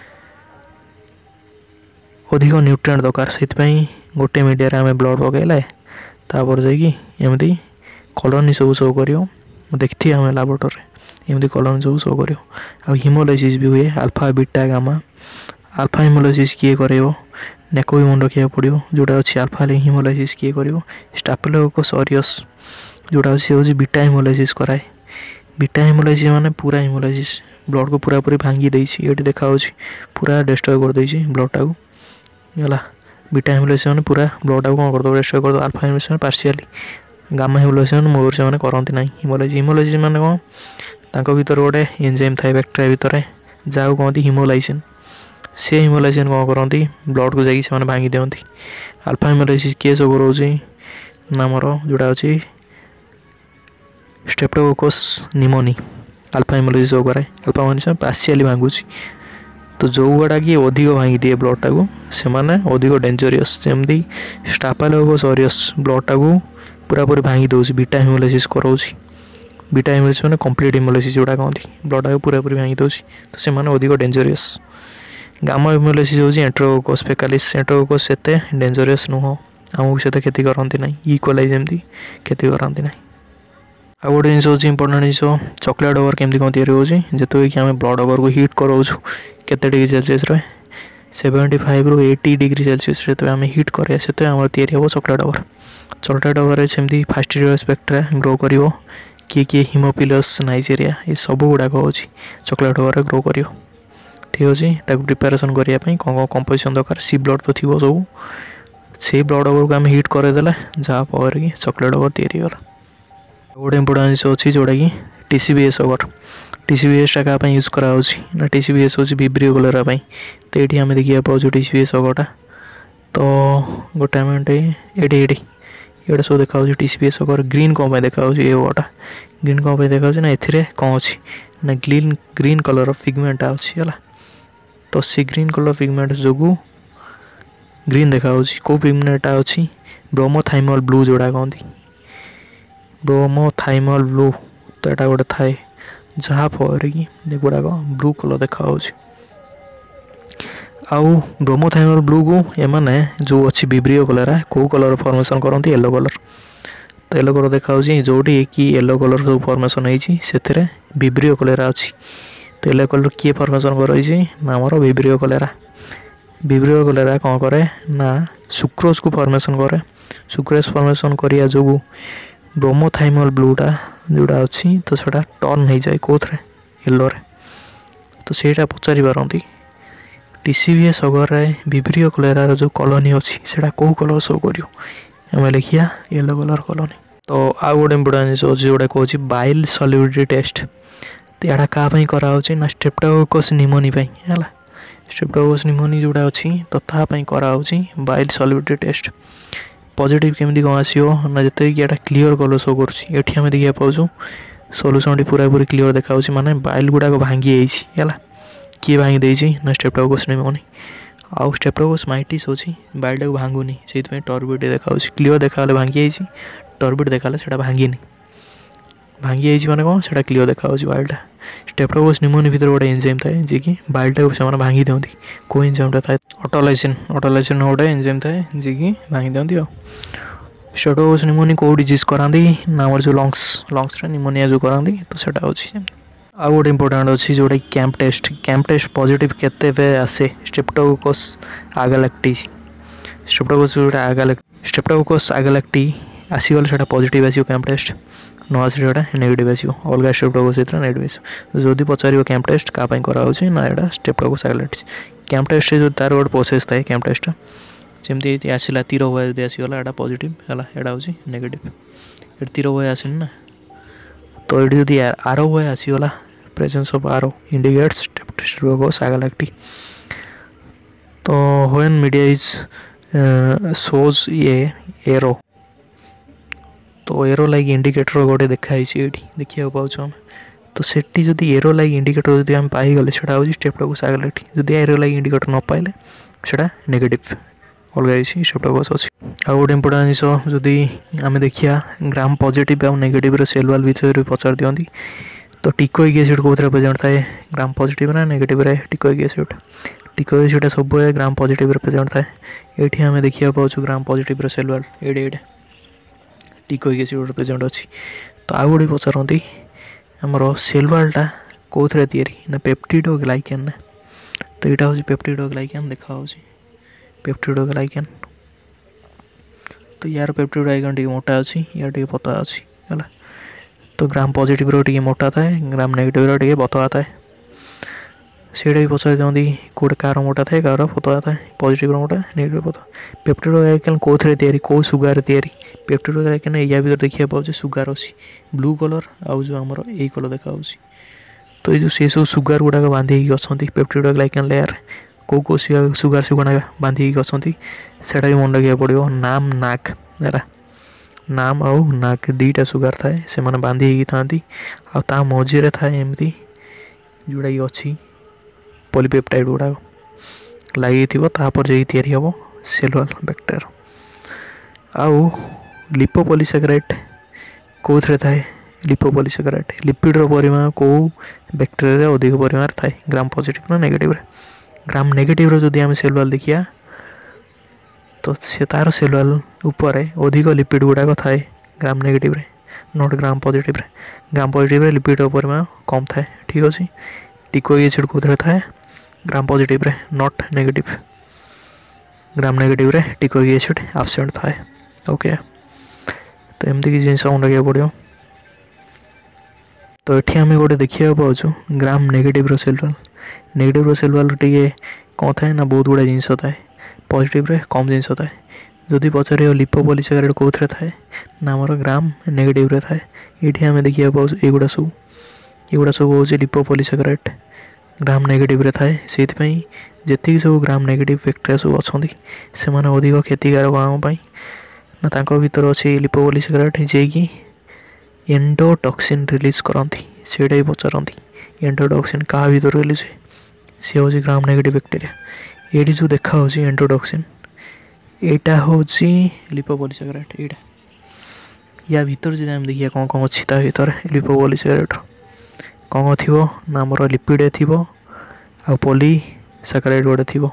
अधिक न्यूट्रिएंट दरकार सेति पई गोटे मीडिया रे हम ब्लड पकेला तापर जाई एमदी कॉलोनी सब शो करियो देखथि हम लैबोरेटरी एमदी कॉलोनी सब शो करियो आ हीमोलाइसिस भी हुए alpha beta gamma alpha haemolysis किए करियो नेको भी मन रखिया पड़ियो जोडा अछि अल्फा हीमोलाइसिस किए करियो स्टाफिलोकोकस ऑरियस जोडा अछि होजी बीटा हीमोलाइसिस कराए बीटा हीमोलाइसिस माने पूरा हीमोलाइसिस ब्लड को पूरा पूरी भांगी देछि एटी देखा होछि पूरा डिस्ट्रॉय कर देछि ब्लड टाको होला बीटा हीमोलाइसिस माने पूरा ब्लड टाको कोन कर दो डिस्ट्रॉय कर दो alpha haemolysis partially gamma haemolysis मोर से माने करंती नाही हीमोलाइसिस हीमोलाइसिस माने कोन ताको भीतर गोटे एंजाइम थाए बैक्टीरिया भीतर जाउ कोंती हीमोलाइसिन से हीमोलाइसिन कोन करंती ब्लड को जाई से माने भांगी देंती अल्फा हीमोलाइसिस के सब रोजी नामरो जोडा अछि स्ट्रेप्टोकोकस निमोनी अल्फा हेमोलाइसिस कराए अल्फा हेमोलाइसिस पार्शियली भांगुची तो जो गुड़ा कि अधिक भांगी दिए ब्लड टाक से अधिक डेंजरियस जमती स्टाफिलोकोकस ऑरियस ब्लड टाक पूरा पूरी भांगी दौर बीटा हेमोलाइसिस कराऊँगी बीटा हेमोलाइसिस मैंने कंप्लीट हेमोलाइसिस जोड़ा कहती ब्लड टाक पूरा पूरी भांगी दौर तो से अधिक डेंजरियस गामा हेमोलाइसिस हूँ एंट्रोकोकस फेकालिस एंट्रोकोकस एते डेंजरियस नुह आमको से क्षति करती ना इक्वलाई जमी क्षति करती ना आ गोटे जिन हूँ इंपोर्टाट जिन चॉकलेट ओवर केमती कौन या जो कि आम ब्लड ओवर को हिट कराऊँ केते डिग्री सेल्सियस रे सेवेंटी फाइव रु एटी डिग्री सेल्सियस रे आम हिट कराया से आम तैयारी हम चॉकलेट ओवर चॉकलेट ओवर सेमती फास्टिरियल स्पेक्ट्रा ग्रो कर किए किए हिमोफिलस नाइजेरिया ये सब गुड़ाक हूँ चॉकलेट ओवर ग्रो कर ठीक अच्छे प्रिपेरेसन करने कौन कौन कंपोजिशन दरकार सी ब्लड तो थी सब से ब्लड ओवर को आम हिट करदेला जहाँफल कि चॉकलेट ओवर तैयारी गोटे इंपोर्टाट जिन अच्छी जोटा कि टीसीबीएस ओवर टीसीबीएस टा क्या यूज करा टीसीबीएस हूँ विब्रियो कलर तो ये आम देखा पाचु टीसीबीएस ओवरटा तो गोटे मिनट ये ये सब देखा टीसीबीएस ओवर ग्रीन कौन देखा ये ओवरटा ग्रीन कौन देखा ना ए कौन अच्छी ना ग्रीन ग्रीन कलर पिगमेंटा अच्छी है तो सी ग्रीन कलर पिगमेंट जो ग्रीन देखा कौ पिगमेंटा अच्छी ब्रोमोथाइमल ब्लू जोड़ा कहती ब्रोमोथाइमल ब्लू तो यहाँ गोटे थाए जहाँफल कि गुड़ाक ब्लू कलर देखा आउ ब्रोमोथाइमल ब्लू को एमाने जो अच्छी विब्रियो कलर कौ कलर फॉर्मेशन करती येलो कलर तो येलो कलर देखा जोटी कि येलो कलर सब फॉर्मेशन होती विब्रियो कलर अच्छी तो येलो कलर किए फॉर्मेशन कर विब्रियो कलर विब्रियो कलर कौन करे ना सुक्रोज को फॉर्मेशन करे सुक्रोज फॉर्मेशन करिया जो ब्रोमोथाइमल ब्लूटा जोड़ा अच्छी तो सो टर्न हो जाए कौन येलो तो सहीटा पचारि पारती टीसीबीएस ओवर विब्रियो कलर जो कॉलोनी अच्छी से कौ कलर शो कर लिखिया येलो कलर कॉलोनी तो आउ गोटे इंपोर्टाट जिन अच्छी जोटा कहूँ बाइल सॉल्युबिलिटी टेस्ट तो यहाँ क्या कराऊँ ना स्ट्रेप्टोकोकस निमोनी है स्ट्रेप्टोकोकस निमोनी जोड़ा अच्छी तो तापाई कराऊँ बाइल सॉल्युबिलिटी टेस्ट पॉजिटिव केमती कौन आसो ना जिते यहाँ क्लीयर कलर शो कर आम देखा पाचु सल्यूशन टी पूरा पूरी क्लीयर देखा माने बाइल गुड़ाक भांगी है किए भांगी देती ना स्ट्रेप्टोकोकस निमोनी आउ स्ट्रेप्टोकोकस माइटिस अच्छी बाइल टाक भांगुनी से टर्बिड देखा क्लीयर देखा भांगी टर्बिड देखा से भांगिनी भांगी माने कौन से क्लीयर देखा बाइलटा स्ट्रेप्टोकोकस निमोनी भीतर गोटे एंजाइम थाए जी कि बाइलटा से भांगी दिखती कौ एंजाइमटा थाए ऑटोलाइसिन ऑटोलाइसिन गोटे एंजाइम थाए जी कि भांगी दिखती आ स्ट्रेप्टोकोकस निमोनी कौ डिजीज कराती ना जो लंग्स लंग्स निमोनिया जो कराती तो सेटा अच्छी आ गोटे इंपोर्टाट अच्छी जोटा CAMP test CAMP test positive केते आसे स्ट्रेप्टोकोकस आगालैक्टी स्ट्रेप्टोकोकस जोटा आगालैक्टी स्ट्रेप्टोकोकस आगालैक्टी आसीगले सेटा पॉजिटिव आसियो कैंप टेस्ट न आसटा नेगेटिव आसो अलग स्ट्रेप्टोकोकस नेगेटिव आसो जदि पचार कैंप टेस्ट क्या कराऊँ ना यहाँ स्ट्रेप्टोकोकस आगालैक्टी कैंप टेस्ट जो तार गोटे प्रोसेस थाए कैंप टेस्ट जमी आसला तीर भय जब आसगला यहाँ पॉजिटिव है यहाँ हूँ नेगेटिव ये तीर भय आसनी ना तो ये जब आरो भय आसगला presence of arrow indicates Streptococcus agalactiae तो व्हेन मीडिया इज शोज ये एरो तो एरो लाइक इंडिकेटर गोटे देखाई देखा पाँच आम तो सेठी जदि एरो लाइक इंडिकेटर जब आम पाईगले से हूँ स्ट्रेप्टोकोकस आगालैक्टी जदि एरो लाइक इंडिकेटर न पाइले से नेगेटिव अलग किसी स्ट्रेप्टोकोकस अच्छी आ गोटे इंपोर्टाट जिन जदि आम देखिया ग्राम पॉजिटिव आउ नेगेटिव सेल वाल विषय पचार दिखती तो टिकोइक एसिड कौन प्रेजेंट थाए ग्राम पॉजिटिव ना नेगेटिव रे टिकोइक एसिड टिकोइक एसिड सब ग्राम पॉजिटिव प्रेजेंट थाए ये आम देखा पाचु ग्राम पॉजिटिव सेल वाल एडे एडे टिकोइक एसिड प्रेजेंट अच्छी तो आउ गोटे पचारती आमर सेल वालटा कौन तैयारी ना पेप्टिडो ग्लाइकेन तो यहाँ हूँ पेप्टिडो ग्लाइकेन देखा पेप्टिडो ग्लाइकेन तो यार पेप्टिडो ग्लाइकेन टी मोटा अच्छी यार टी पतला अच्छी है तो ग्राम पॉजिटिव रो टी मोटा थाए ग्राम नेगेटिव रो टी पतला थाए से भी पचार दिखती कौटे कार मोटा थाए कार पतला थाए पॉजिटिव मोटा नेगेटिव पतला पेप्टिडो ग्लाइकेन कौन तैयारी कौ सुगार तैयारी पेप्टिडो ग्लाइकेन या भर देखा पाचे सुगार अच्छी ब्लू कलर आउ जो आमर यही कलर देखा तो ये से सब सुगार गुड़ाक बांधिक अच्छा पेप्टिडो ग्लाइकेन लेयर कौ कौ सुगार से गुड़ा बांधिक अच्छा से मन रखा पड़ो नाम नाक है नाम आउ नाक दुईटा सुगार थाए से माने बांधी होगी थांती आ ता मझीरे थाए एमती जोड़ा कि अच्छी पॉलीपेप्टाइड गुड़ाक लगी तापर जाई तैयारी हम सेल वॉल बैक्टीरिया। आउ लिपोपॉलीसेकेराइड कौन थाए लिपोपॉलीसेकेराइड लिपिड परिमाण कौ बैक्टीरिया अधिक परिमाण थाए ग्राम पॉजिटिव ना नेगेटिव। ग्राम नेगेटिव जदि आम सेल वॉल देखिया तो से तार सेल वॉल उपर अधिक लिपिड गुड़ाक थाए Gram negative not Gram positive. Gram positive lipid परिमाण कम थाए ठीक अच्छे। टिकोइक एसिड कौन थाए Gram positive not negative. Gram negative teichoic acid absent थाए ओके। तो एमती कि जिन रखा पड़ो। तो ये आम गोटे देखा पाचु gram negative cell wall negative cell wall टे कौन थाए ना बहुत गुड़ा जिनस थाए पॉजिटिव कम जिनस थाए। जदि पचार लिपोपॉलीसेकेराइड कौन थाए ना आमर ग्राम नेगेटिव थाए। ये आम देखा पाचु युवा सब युवा सब हूँ लिपोपॉलीसेकेराइड ग्राम नेगेटिव थाए से जी सब ग्राम नेगेटिव बैक्टीरिया सब अच्छा से माने अधिक क्षतिकारक आमपाई ना तांको भीतर अच्छे लिपोपॉलीसेकेराइड जे एंडोटॉक्सिन रिलीज करती से पचारती एंडोटॉक्सिन क्या भीतर रिलीज हुए सी हूँ ग्राम नेगेटिव बैक्टीरिया। ये जो देखा एंडोटॉक्सिन यहाँ हूँ लिपोपॉलीसेकेराइड यहाँ या भीतर जो आम देखिए कौन कौन अच्छी भर लिपोपॉलीसेकेराइड कौन कौन थी ना आमर लिपिड थी आ पॉलीसेकेराइड गोटे थी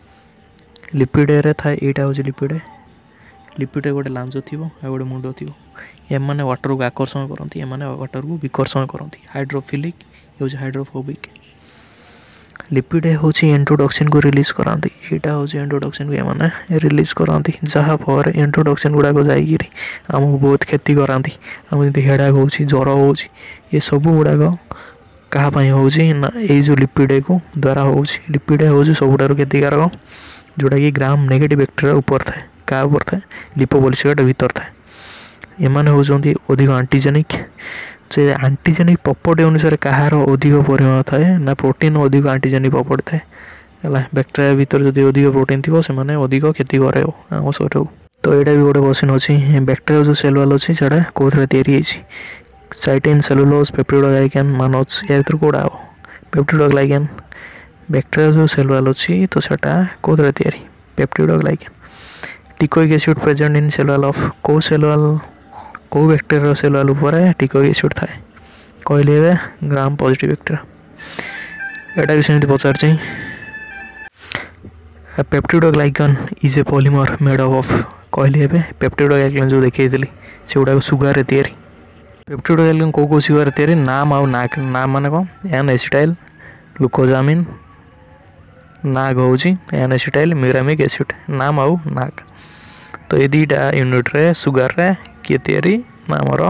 लिपिड थाए यहाँ हूँ लिपिड लिपिड गोटे लांज थी आ गोटे मुंड थी एमाने वाटर को आकर्षण करती एमाने वाटर को विकर्षण करती हाइड्रोफिलिक ये हूँ हाइड्रोफोबिक। लिपिड हूँ एंडोटॉक्सिन को रिलीज कराती यहाँ हूँ एंडोटॉक्सिन को एमाने रिलीज कराती जहाँफल एंडोटॉक्सिन गुड़ाक जाकि आमको बहुत क्षति कराती आम जब हेडाक हो ज्वर हो ये सब गुड़ाक कहाँपाई हूँ ना ये जो लिपिड को द्वारा हूँ लिपिड हूँ सबुठार क्षतिकारक जोटा कि ग्राम नेगेटिव बैक्टीरिया ऊपर थाए क्या ऊपर थाए लिपोपॉलीसेकेराइड भीतर थाए। एमाने होउछन्ति अधिक एंटीजेनिक से एंटीजेनिक प्रॉपर्टी अनुसार कहार अधिक परिमाण थाए ना प्रोटीन अधिक एंटीजेनिक प्रॉपर्टी थाए है बैक्टीरिया भीतर जब अधिक प्रोटीन थी से अधिक क्षति करे आम शरीर को। तो यहाँ भी गोटे क्वेश्चन अच्छी बैक्टीरिया जो सेल वॉल अच्छी से कौन या साइटिन सेलुलोज पेप्टिडोग्लाइकेन मानोज या भर कौटा हम पेप्टिडोग्लाइकेन बैक्टीरिया जो सेल वॉल अच्छी तो सेटा कौन या peptidoglycan. Teichoic acid present in cell wall of को सेल वॉल कौ बैक्टीरिया सेल वॉल उपर टिकोइक एसिड थाए कहले ग्राम पॉजिटिव बैक्टीरिया। यहाँ भी सेमती पचार peptidoglycan is a polymer made of कहले पेप्टिडोग्लाइकेन जो देखी से गुड़ा सुगार या पेप्टिडोग्लाइकेन कौ कौ सुगार या नाम आउ नाक नाम माने कौन एन एसिटाइल ग्लूकोजामिन नाक हूँ एन एसिटाइल म्यूरामिक एसिड नाम आउ नाक। तो ये दुईटा यूनिट्रे सुगार किए तैयारी ना आमर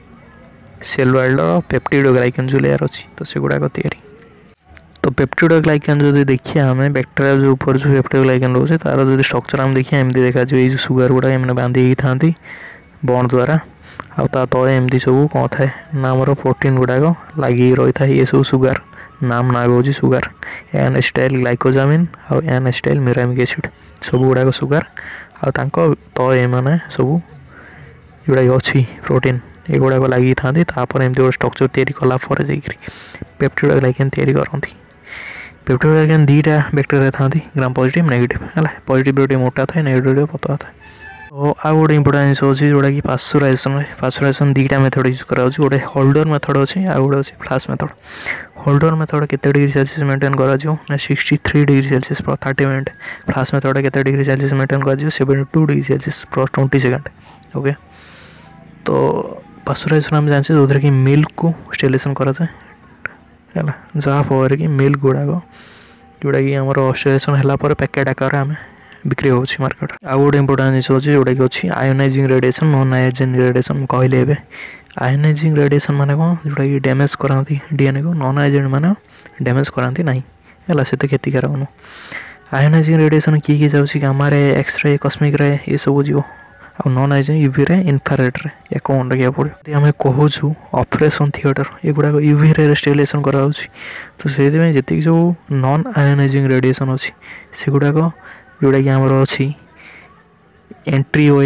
सेल वॉल पेप्टिडोग्लाइकेन जो लेयर अच्छी तो से गुड़ाक तैयारी। तो पेप्टिडोग्लाइकेन जो देखिए आम बैक्टीरिया जो ऊपर जो पेप्टिडोग्लाइकेन रोचे तार जो स्ट्रक्चर आम देखिए एमती देखा ये जो सुगार गुड़ा एम बांधी था बॉन्ड द्वारा आ तले एमती सब कौन थाए ना आमर प्रोटीन गुड़ाक लगी रही था ये सब सुगार नाम नाग हूँ सुगार एन एसिटाइल ग्लाइकोजामिन आउ एन एसिटाइल म्यूरामिक एसिड सब गुड़ाक सुगार आ तले एमाने सब जोड़ा अच्छी प्रोटीन ये गुड़ाक लगी था एमती गोटे स्ट्रक्चर तैयारी कलापर जाकि पेप्टिडोग्लाइकेन तैयारी करती। पेप्टिडोग्लाइकेन दुईटा बैक्टीरिया था ग्राम पॉजिटिव नेगेटिव है पॉजिटिव मोटा था नेगेटिव पतला था। तो आ गोटे इंपोर्टेंट जिनिस अच्छी जोटा कि पास्चुराइजेशन पास्चुराइजेशन दुईटा मेथड यूज करा गोटे होल्डर मेथड अच्छी आ गोटे अच्छी फ्लाश मेथड। होल्डर मेथड केते डिग्री सेल्सियस मेंटेन करा ना सिक्सटी थ्री डिग्री सेल्सियस पर थर्टी मिनट। फ्लाश मेथड केते डिग्री सेल्सियस मेंटेन करा सेवेंटी टू डिग्री सेल्सियस पर ट्वेंटी सेकेंड ओके। तो पास्चुराइजेशन आम जानते जो कि मिल्क को स्टेरिलाइजेशन कराए है जहाँफल कि मिल्क गुड़ाक जोटा कि आम स्टेरिलाइजेशन है पैकेट आकार आम बिक्री हो मार्केट। आउ गोटे इंपोर्टेंट जिनिस अच्छी जोटा कि अच्छी ionizing radiation non ionizing radiation कहले ए आयोनाइजिंग रेडिएशन माने कौन जोटा कि डैमेज कराती डीएनए को नॉन आयोनाइजिंग माने डैमेज कराती ना है से क्षतिकारक नु। आयोनाइजिंग रेडिएशन किए किए जाऊँगी गामा रे एक्सरे कस्मिक रे ये सब जीव आ non ionizing UV ray infrared ray या कौन रखा पड़े आम कहूँ ऑपरेशन थिएटर ये गुड़ाक यूवी रे स्टेरिलाइजेशन करा तो से जी सब नॉन आयोनाइजिंग रेडिएशन अच्छी से गुड़ाक जोटा कि आमर अच्छी entry way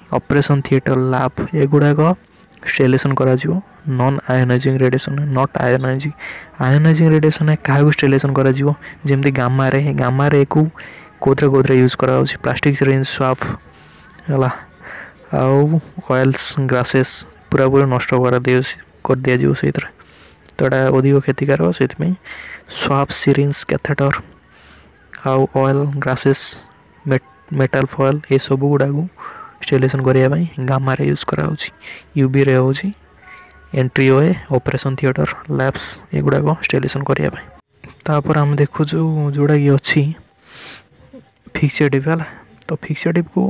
operation theatre lab एगुड़ाक स्टेरिलाइजेशन करा जिवो non ionizing radiation not ionizing ionizing radiation क्या स्टेरिलाइजेशन करा जिवो जेमती गामा रे गामा रे को कोथरे कोथरे यूज करा होची प्लास्टिक सिरिंज स्वाफ हला आउ ऑयल्स ग्रासेस पूरा पूरा नष्ट कर दियो कर दिया जिवो सेतिर तो एटा अधिक क्षतिकारक से स्वाफ सिरिंज कैथेटर आउ ऑयल ग्रासेस मेटल फॉयल ये सब गुड़ा को स्टेरिलाइजेशन करने गामा रे यूज करा होची यूवी रे होची एंट्री ओए ऑपरेशन थिएटर लैब्स ये गुड़ा को स्टेरिलाइजेशन करने तापर हम देखु जो जोड़ा ये अच्छी फिक्सेटिव है तो फिक्सेटिव को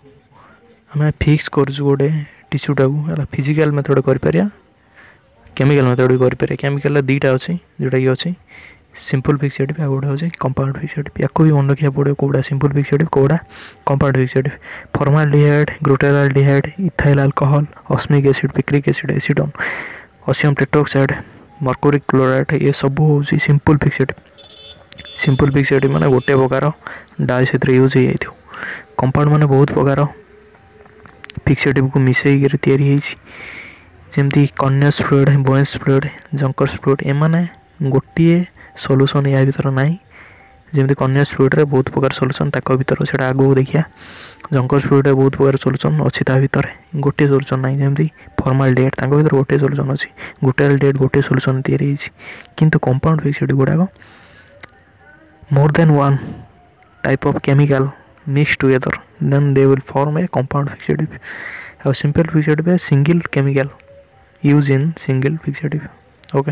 आम फिक्स कर गोटे टिश्यूटा को फिजिकल मेथड कर केमिकल मेथड भी कर केमिकल दीटा अच्छी जोटा कि अच्छी सिंपल फिक्सेटिव आ गोटे अच्छे कंपाउंड फिक्सेटिव या भी मन रखा पड़े कौटा सिंपल फिक्सेटिव कौटा compound fixative formaldehyde glutaraldehyde ethyl alcohol osmic acid picric acid acetone osmium tetroxide mercuric chloride ये सब हूँ सिंपल फिक्सेटिव सिंपल फिक्सेटिव माने गोटे प्रकार डाई से यूज हो जाए कंपाउंड माने बहुत प्रकार फिक्सेटिव को मिसई तैयारी जमती Carnoy's fluid Bouin's fluid Zenker's fluid एमाने गोटे सॉल्यूशन या भीतर ना जमी कन्यास फ्लूइड रे बहुत प्रकार सॉल्यूशन तक भीतर से आगू देखिया जंकर्स फ्लूइड रे बहुत प्रकार सॉल्यूशन अच्छी ता भीतर गोटे सॉल्यूशन ना जमी फॉर्माल्डिहाइड तांको भीतर गोटे सॉल्यूशन अच्छी ग्लूटाल्डिहाइड गोटे सॉल्यूशन तैयारी किंतु कंपाउंड फिक्सेटिव गुड़ाक more than one type of chemical mix together then they will form a compound fixative और सिंपल फिक्सेटिव है single chemical use in single fixative okay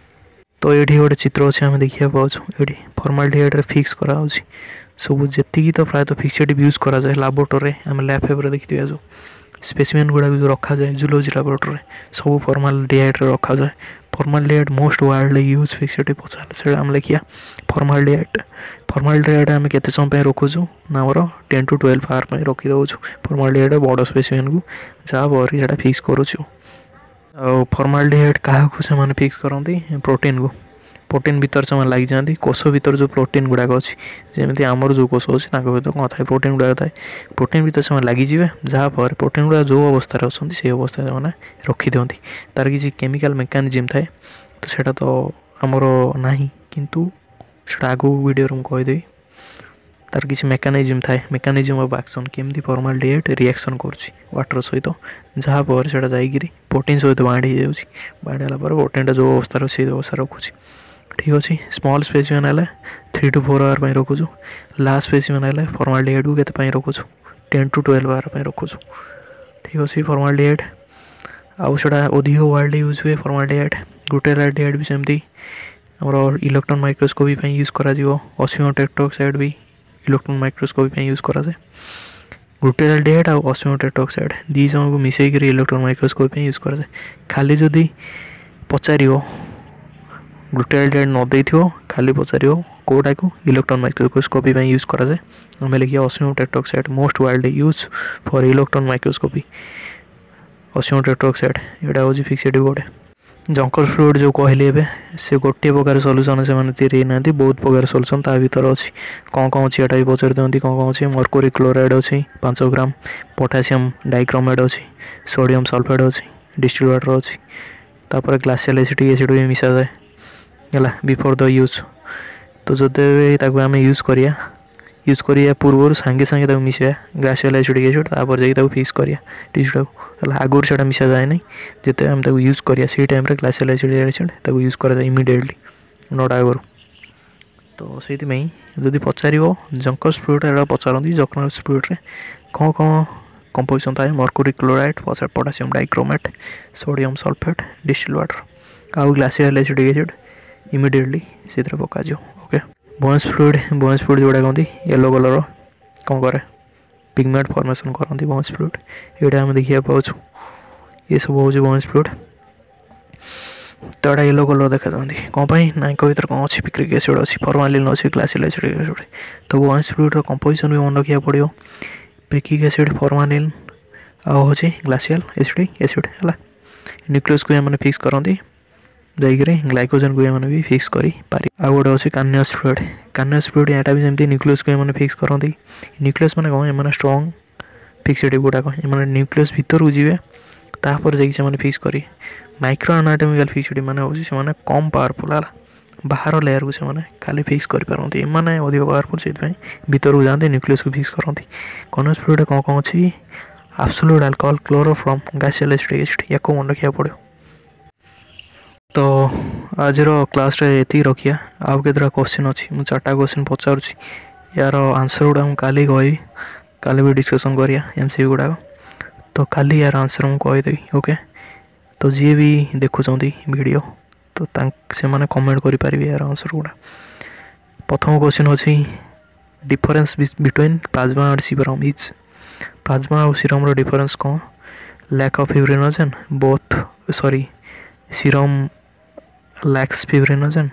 तो ये गोटे चित्र अच्छे आम देखा पाँच ये फॉर्माल्डिहाइड रे फिक्स करा सब जी तो प्रायतः फिक्सेटिव यूज करा जाए लैबोरेटरी आम लैब फेबर देखी जो स्पेसिमेन गुड़ा जो रखा जाए जूलॉजी लैबोरेटरी सब फॉर्माल्डिहाइड रे रखा जाए formaldehyde most widely use fixative पचारे से आम लिखिया फॉर्माल्डिहाइड फॉर्माल्डिहाइड आम केते समय रखुचु ना आमर टेन टू ट्वेल्व आवर पर रखी दौचु फॉर्माल्डिहाइड बड़ स्पेसिमेन को जहाँ फिक्स करुचु फॉर्माल्डिहाइड क्या से फिक्स करती प्रोटीन को प्रोटीन भीतर से लग जाती कोष भीतर जो प्रोटीन गुड़ाक अच्छी जमी आमर जो कोष अच्छी भीतर कौन था प्रोटीन गुड़ाक थाए प्रोटीन भीतर से लगिजे जहाँफल प्रोटीन गुड़ा जो अवस्था अच्छा से अवस्था से रखी दिखती तार किसी केमिकल मेकानिजम थाए तो सेटा तो आमर ना किंतु सेटा आगु वीडियो मुझे कहीदेवी तार किसी मेकानिजम थाए मेकानिजम ऑफ एक्शन केमती फॉर्माल्डिहाइड रिएक्शन करुच्ची वाटर सहित जहाँपर से जाकि प्रोटीन सहित बाढ़ी जाऊँगी बाढ़ी प्रोटीन जो अवस्था से अवस्था रखुच्छी ठीक अच्छे स्मॉल स्पेसिमेन है थ्री टू फोर आवर रखुचु लार्ज स्पेसिमेन है फॉर्माल्डिहाइड को केते रखुचु टेन टू ट्वेल्व आवर रखुचु ठीक अच्छे फॉर्माल्डिहाइड आउ सेटा अधिक वाइडली यूज हुए फॉर्माल्डिहाइड ग्लूटाल्डिहाइड भी सेमती आमर इलेक्ट्रॉन माइक्रोस्कोपी यूज करा ऑस्मियम टेट्रोक्साइड भी इलेक्ट्रॉन माइक्रोस्कोपी यूज करा जाए ग्लूटाल्डिहाइड और ऑस्मियम टेट्रोक्साइड दी जन को मिसई कर इलेक्ट्रॉन माइक्रोस्कोपी यूज करा जाए खाली जदि पचार ग्लूटाल्डिहाइड न दे खाली पचार कौटा को इलेक्ट्रॉन माइक्रोस्कोपी यूज करा जाए आम लिखिए osmium tetroxide most widely use for electron microscopy osmium tetroxide यहाँ हूँ फिक्सेटिव गोटे जंकर्स फ्लूइड जो कहली से गोटे प्रकार सॉल्यूशन से तैयारी ना बहुत प्रकार सॉल्यूशन ता भीतर अच्छी कौन कौन अच्छी एटा भी पचार दिखती कौन कौन अच्छी मर्क्यूरिक क्लोराइड अच्छी पाँच ग्राम पोटासियम डाइक्रोमेट अच्छी सोडियम सल्फेट अच्छी डिस्टिल वाटर अच्छी तापर ग्लासियल एसिटिक एसिड भी मिसा जाए है बिफोर द यूज तो जो आम यूज करिया यूज करिया पूर्व सांगे सांगे मिसा ग्लासियल एसिटिक एसिड तापर जाकि फिक्स करिया टिश्यूटा को आगुरी से मिसा जाए ना जिते आम यूज करिया से time glacial acid acid use करा इमिडिएटली नट आगुरी तो से जदि पचार जंकर्स फ्लूइड एटा पचारती जंकर्स फ्लूइड रे कौन कौन कंपोजिशन थाए mercuric chloride potassium dichromate sodium sulphate distil water आउ ग्लासियल एसिटिक एसिड इमिडिएटली से पका okay Bouin's fluid Bouin's fluid जोड़ा कहते येलो कलर कौन करे पिगमेंट फॉर्मेशन करती बॉयस फ्लूइड ये आम देखा पाचु ये सब हूँ बॉयस फ्लूइड तो यहाँ येलो कलर देखा कौन ना भर कौन अच्छी पिक्रिक एसिड अच्छी फॉर्मालिन अच्छी ग्लासियल एसिटिक एसिड तो बॉयस फ्लूइड कंपोजिशन भी मन रखा पड़ो पिक्रिक एसिड फॉर्मालिन आउ हूँ ग्लासियल एसिटिक एसिड है न्यूक्लियस को मैंने फिक्स करती जाकि ग्लाइकोजन को मैंने भी फिक्स करी पारि आउ गोटे अच्छे कार्नियस फ्लूइड कार्नियस फ्लूइड यहाँ भी जमी न्यूक्लियस को मैंने फिक्स करती न्यूक्लियस मैंने कौन मैंने स्ट्रॉन्ग फिक्सेटिव गुड़ाक मैंने न्यूक्लियस भितर को जी तापर जाने फिक्स करी माइक्रो एनाटॉमिकल फिक्सेटिव माने होची से माने कम पावरफुल है बाहर लेयर को से खाली फिक्स करें माने अधिक पावरफुल से भीतर को जाते न्यूक्लियस को फिक्स करती कनस फ्लूइड कौन कौन अच्छी absolute alcohol chloroform glacial acetic acid या को मन रखा पड़ो। तो आज क्लास रे ये रखिया आउ केतरा क्वेश्चन अच्छी मुझे चार्टा क्वेश्चन पचारूँ यार आंसर गुड़ा मुझे काली कहि काली भी डिस्कसन करिया एमसीक्यू गुड़ाक तो काली यार आंसर मुझे कहीदेवी ओके। तो जी भी देखुं वीडियो तो से माने कमेंट करें यार आंसर गुड़ा। प्रथम क्वेश्चन अच्छी डिफरेंस बिटवीन प्लाज्मा और सीरम इज प्लाज्मा और सीरम रो डिफरेंस कौन lack of fibrinogen both sorry serum lacks fibrinogen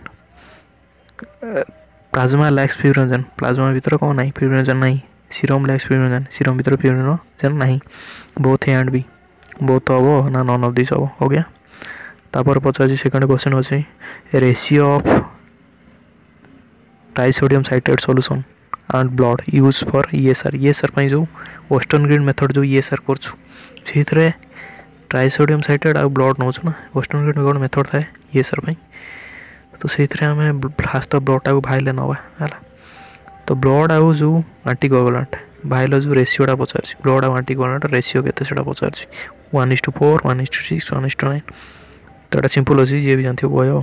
plasma lacks fibrinogen plasma भीतर कौन नहीं फिब्रिनोजन नहीं सीरम लैक्स फिब्रिनोजन सीरम भीतर फिब्रिनोजन नहीं both A and B both हम ना नन ऑफ दिस हम हो गया। तापर पचार सेकंड क्वेश्चन अच्छे ratio of trisodium citrate solution and blood use for ESR ESR पई जो वेस्टर्न ग्रीन मेथड जो ईएसआर करछु सेथरे ट्राइसोडियम साइट्रेट आ ब्लड नौछ ना वेस्टर्न ग्रीन गोड मेथड थाए ईएसआर पई तो सेथरे हमें फास्ट तो ब्लड टाको भाइले नवा हला तो ब्लड आउ जो एंटीकोगुलेंट भाइल जो रेशियोटा पचार ब्लड आ एंटीकोगुलेंट रेशियो केते सेटा पचार one is to four one is to six one is to nine तो ये सिंपल अच्छी जी भी जानते कह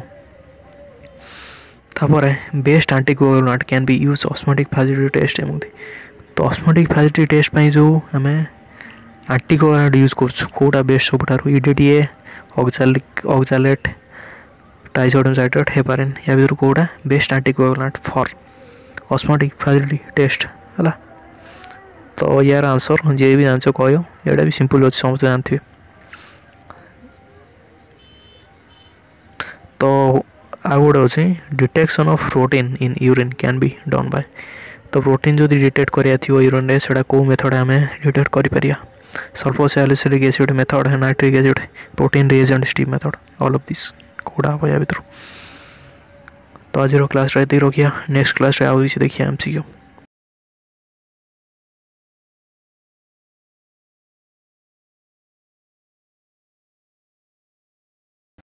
तापर best anticoagulant can be use osmotic fragility test एमती तो ऑस्मोटिक फ्रैजिलिटी टेस्ट पे जो आम एंटीकोगुलेंट यूज करोटा बेस्ट सब EDTA oxalic oxalate trisodium citrate हो पारे या भर कौटा best anticoagulant for osmotic fragility test है। तो यार आंसर जी भी जानते कह यहाँ भी सिंपल अच्छे समस्त जानते। तो आ गोटे अच्छे detection of protein in urine can be done by तो प्रोटीन जो डिटेक्ट करिया थी यूरिन रे सेटा को मेथड आम डिटेक्ट करि परिया सल्फर सैलिसिलिक एसिड मेथड है nitric acid protein reagent steam method all of this कोड़ा हम भर। तो आज क्लास रे रखिया नेक्स्ट क्लास रे आउ देखिए एमसीक्यू।